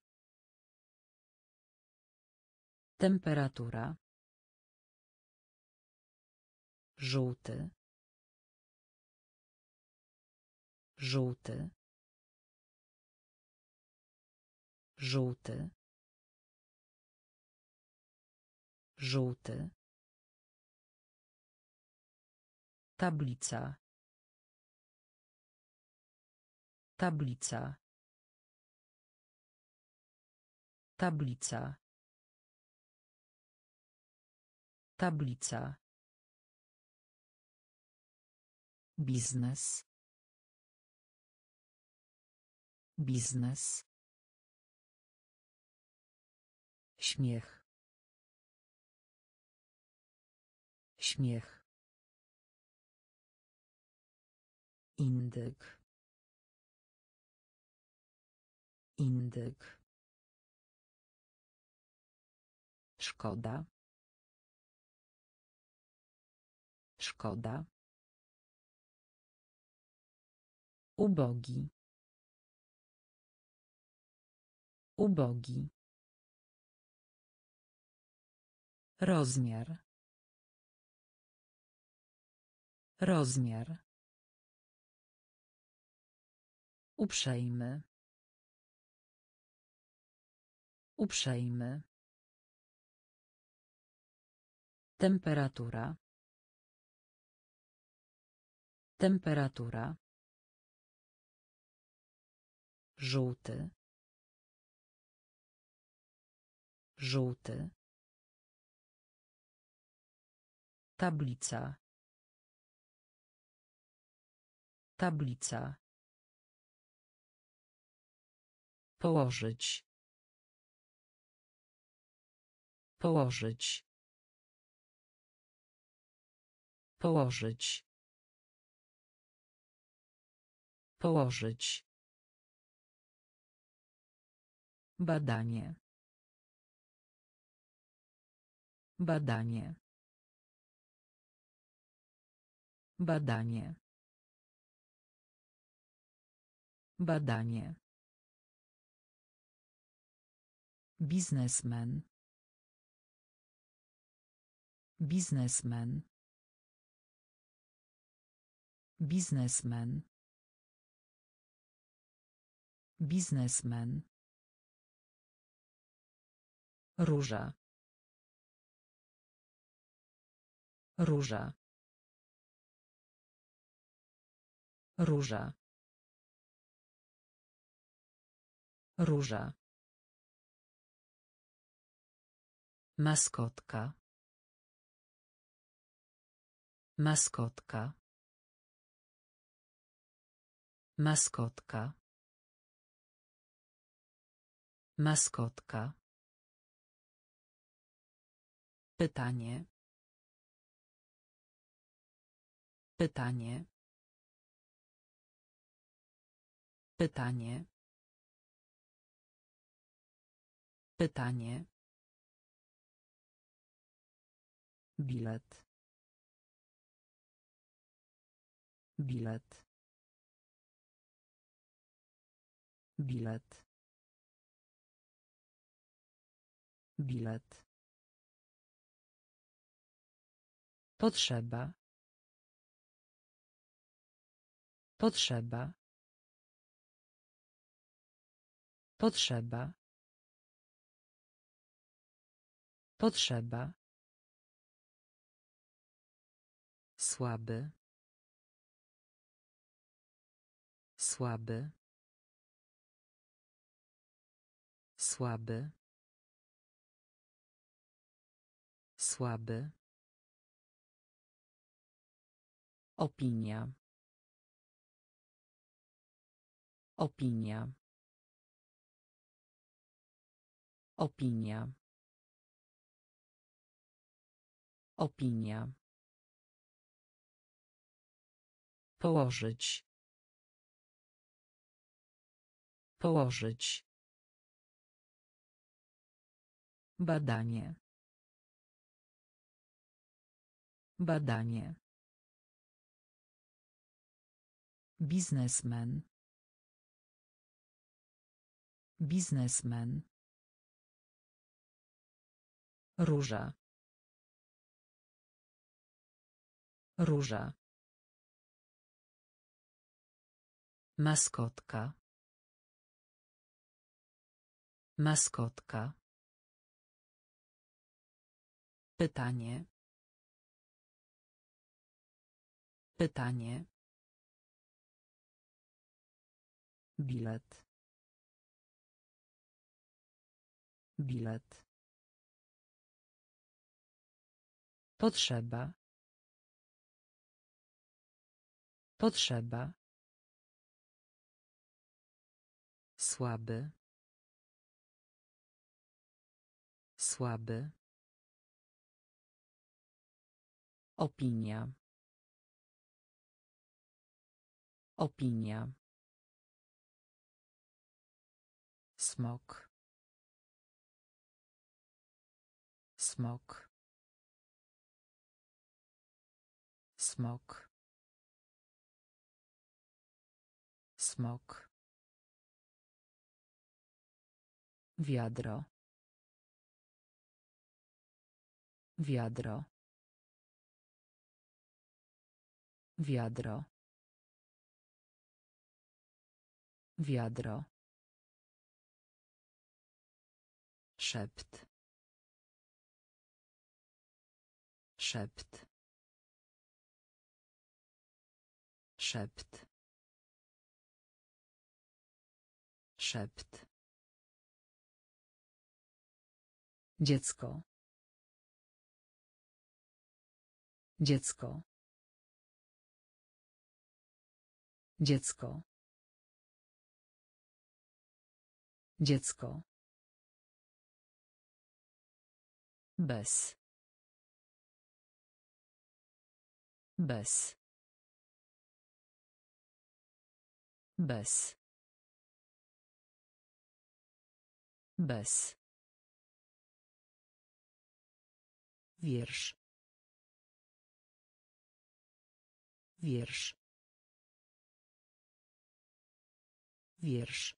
Temperatura. Żółty. Żółty. Żółty. Żółty. Tablica. Tablica. Tablica. Tablica. Biznes. Biznes. Śmiech. Śmiech. Indyk. Indyk. Szkoda. Szkoda. Ubogi. Ubogi. Rozmiar. Rozmiar. Uprzejmy. Uprzejmy. Temperatura. Temperatura. Żółty. Żółty. Tablica. Tablica. Położyć. Położyć. Położyć. Położyć. Badanie. Badanie. Badanie. Badanie. Biznesmen. Biznesmen. Biznesmen. Biznesmen. Róża. Róża. Róża. Róża. Maskotka. Maskotka. Maskotka. Maskotka. Pytanie. Pytanie. Pytanie. Pytanie. Bilet. Bilet. Bilet. Bilet. Potrzeba. Potrzeba. Potrzeba. Potrzeba. Słaby. Słaby. Słaby. Słaby. Opinia. Opinia. Opinia. Opinia. Położyć. Położyć. Badanie. Badanie. Biznesmen. Biznesmen. Róża. Róża. Maskotka. Maskotka. Pytanie. Pytanie. Bilet. Bilet. Potrzeba. Potrzeba. Słaby. Słaby. Opinia. Opinia. Smok. Smok. Smok. Smok. Wiadro. Wiadro. Wiadro. Wiadro. Szept. Szept. Szept. Szept. Dziecko. Dziecko. Dziecko. Dziecko. Bez. Bez. Bez. Bez. Wiersz. Wiersz. Wiersz.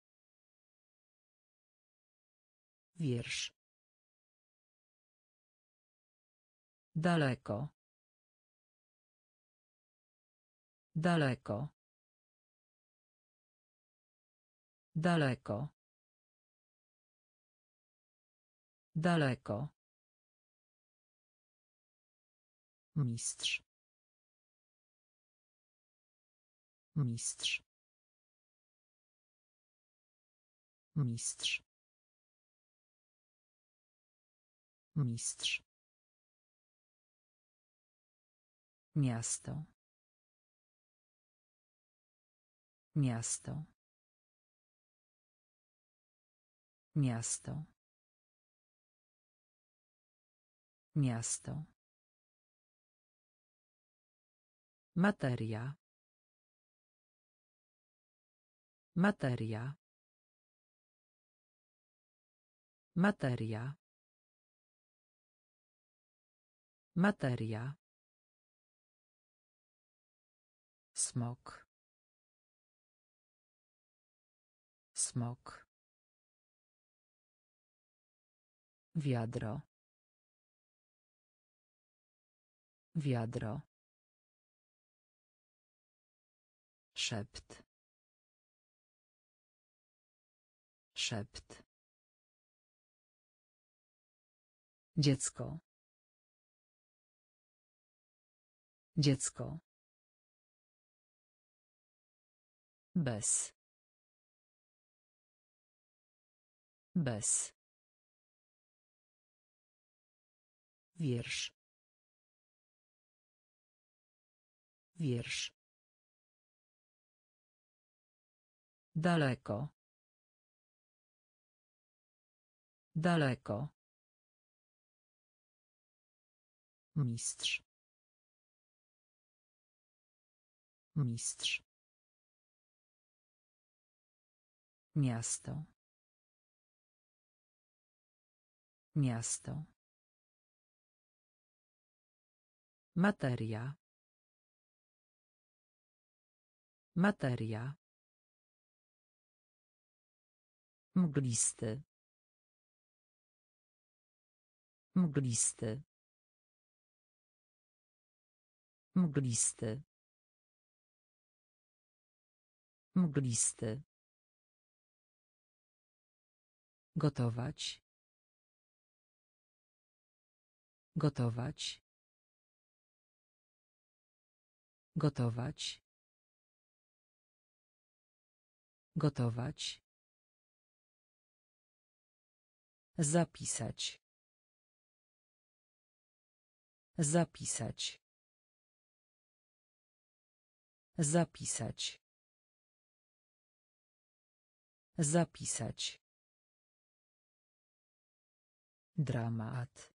Wiersz. Daleko. Daleko. Daleko. Daleko. Mistrz. Mistrz. Mistrz. Mistrz. Miasto. Miasto. Miasto. Miasto. Materia. Materia. Materia. Materia. Smok. Smok. Wiadro. Wiadro. Szept. Szept. Dziecko. Dziecko. Bez. Bez. Wiersz. Wiersz. Daleko. Daleko. Mistrz. Mistrz. Miasto. Miasto. Materia. Materia. Mglisty. Mglisty. Mglisty. Mglisty. Gotować. Gotować. Gotować. Gotować. Zapisać. Zapisać. Zapisać. Zapisać. Dramat.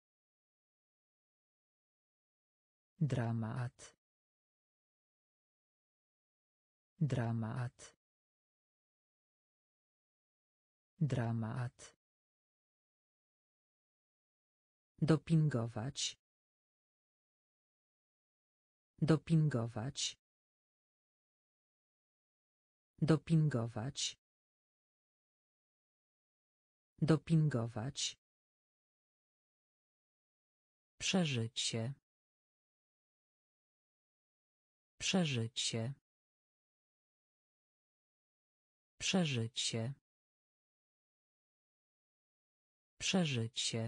Dramat. Dramat. Dramat. Dopingować. Dopingować. Dopingować. Dopingować. Przeżycie. Przeżycie. Przeżycie. Przeżycie.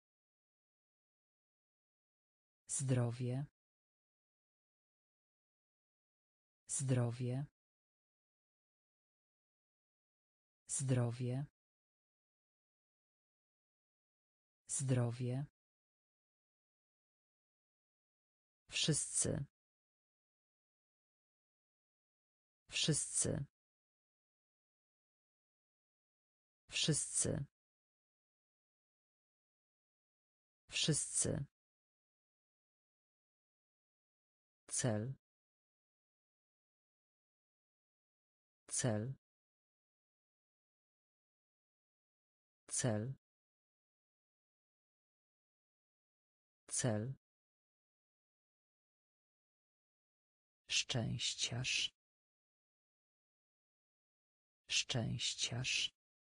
Zdrowie. Zdrowie. Zdrowie. Zdrowie. Wszyscy. Wszyscy. Wszyscy. Wszyscy. Cel. Cel. Cel. Cel. Szczęściarz. Szczęściarz.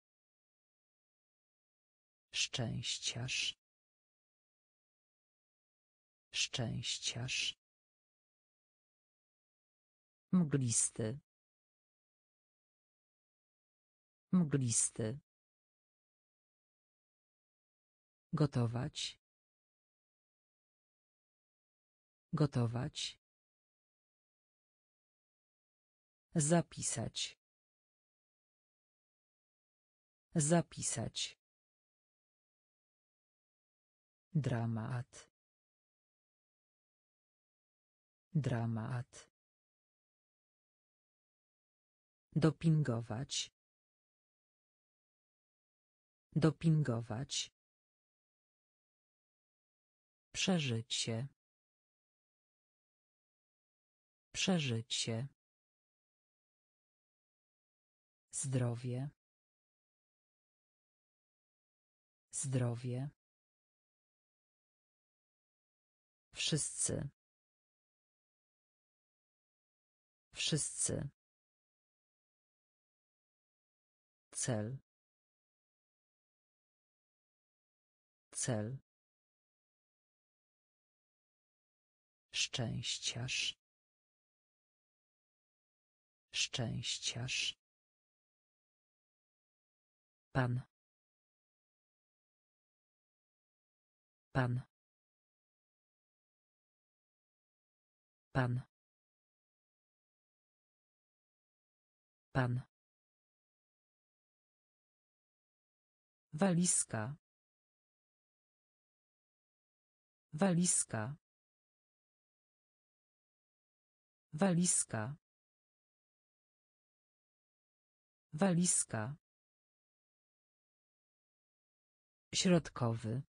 Szczęściarz. Szczęściarz. Mglisty. Mglisty. Gotować. Gotować. Zapisać. Zapisać. Dramat. Dramat. Dopingować. Dopingować. Przeżycie. Przeżycie. Zdrowie. Zdrowie. Wszyscy. Wszyscy. Cel. Cel. Szczęściarz. Szczęściarz. Pan. Pan. Pan. Pan. Walizka. Walizka. Walizka. Walizka. Środkowy.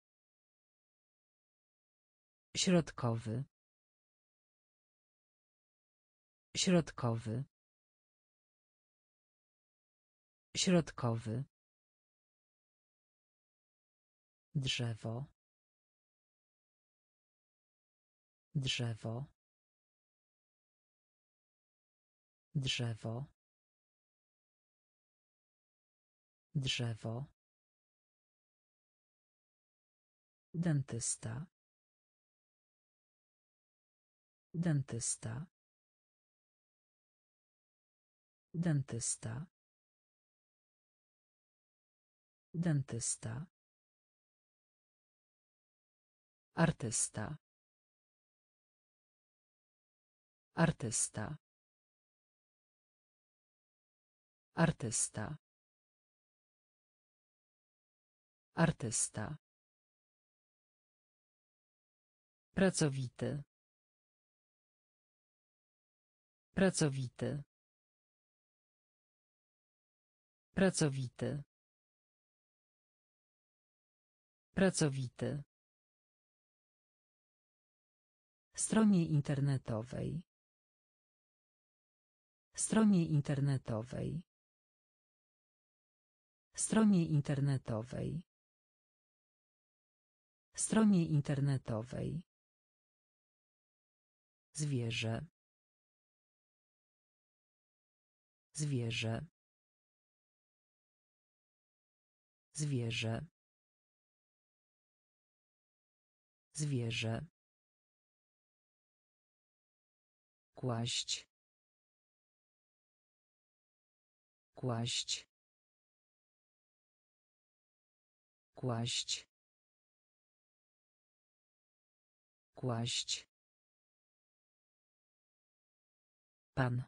Środkowy. Środkowy. Środkowy. Drzewo. Drzewo. Drzewo. Drzewo. Dentysta. Dentysta. Dentysta. Dentysta. Artysta. Artysta. Artysta. Artysta. Pracowity. Pracowity. Pracowity. Pracowity. Stronie internetowej. Stronie internetowej. Stronie internetowej. Stronie internetowej. Zwierzę. Zwierzę. Zwierzę. Zwierzę. Kłaść. Kłaść. Kłaść. Kłaść. Pan.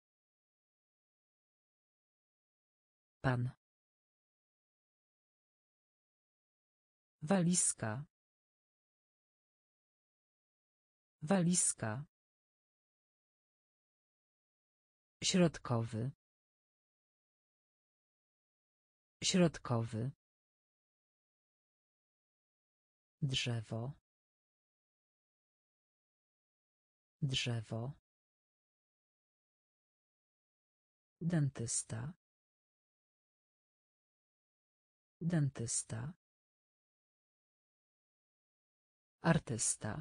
Pan. Walizka. Walizka. Środkowy. Środkowy. Drzewo. Drzewo. Dentysta. Dentysta. Artysta.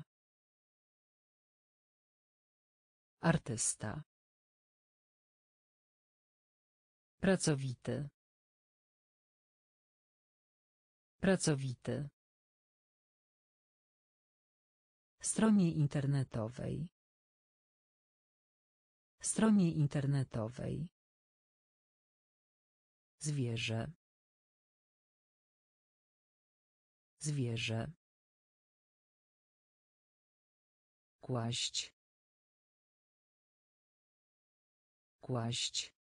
Artysta. Pracowity. Pracowity. Stronie internetowej. Stronie internetowej. Zwierzę. Zwierzę. Kłaść. Kłaść.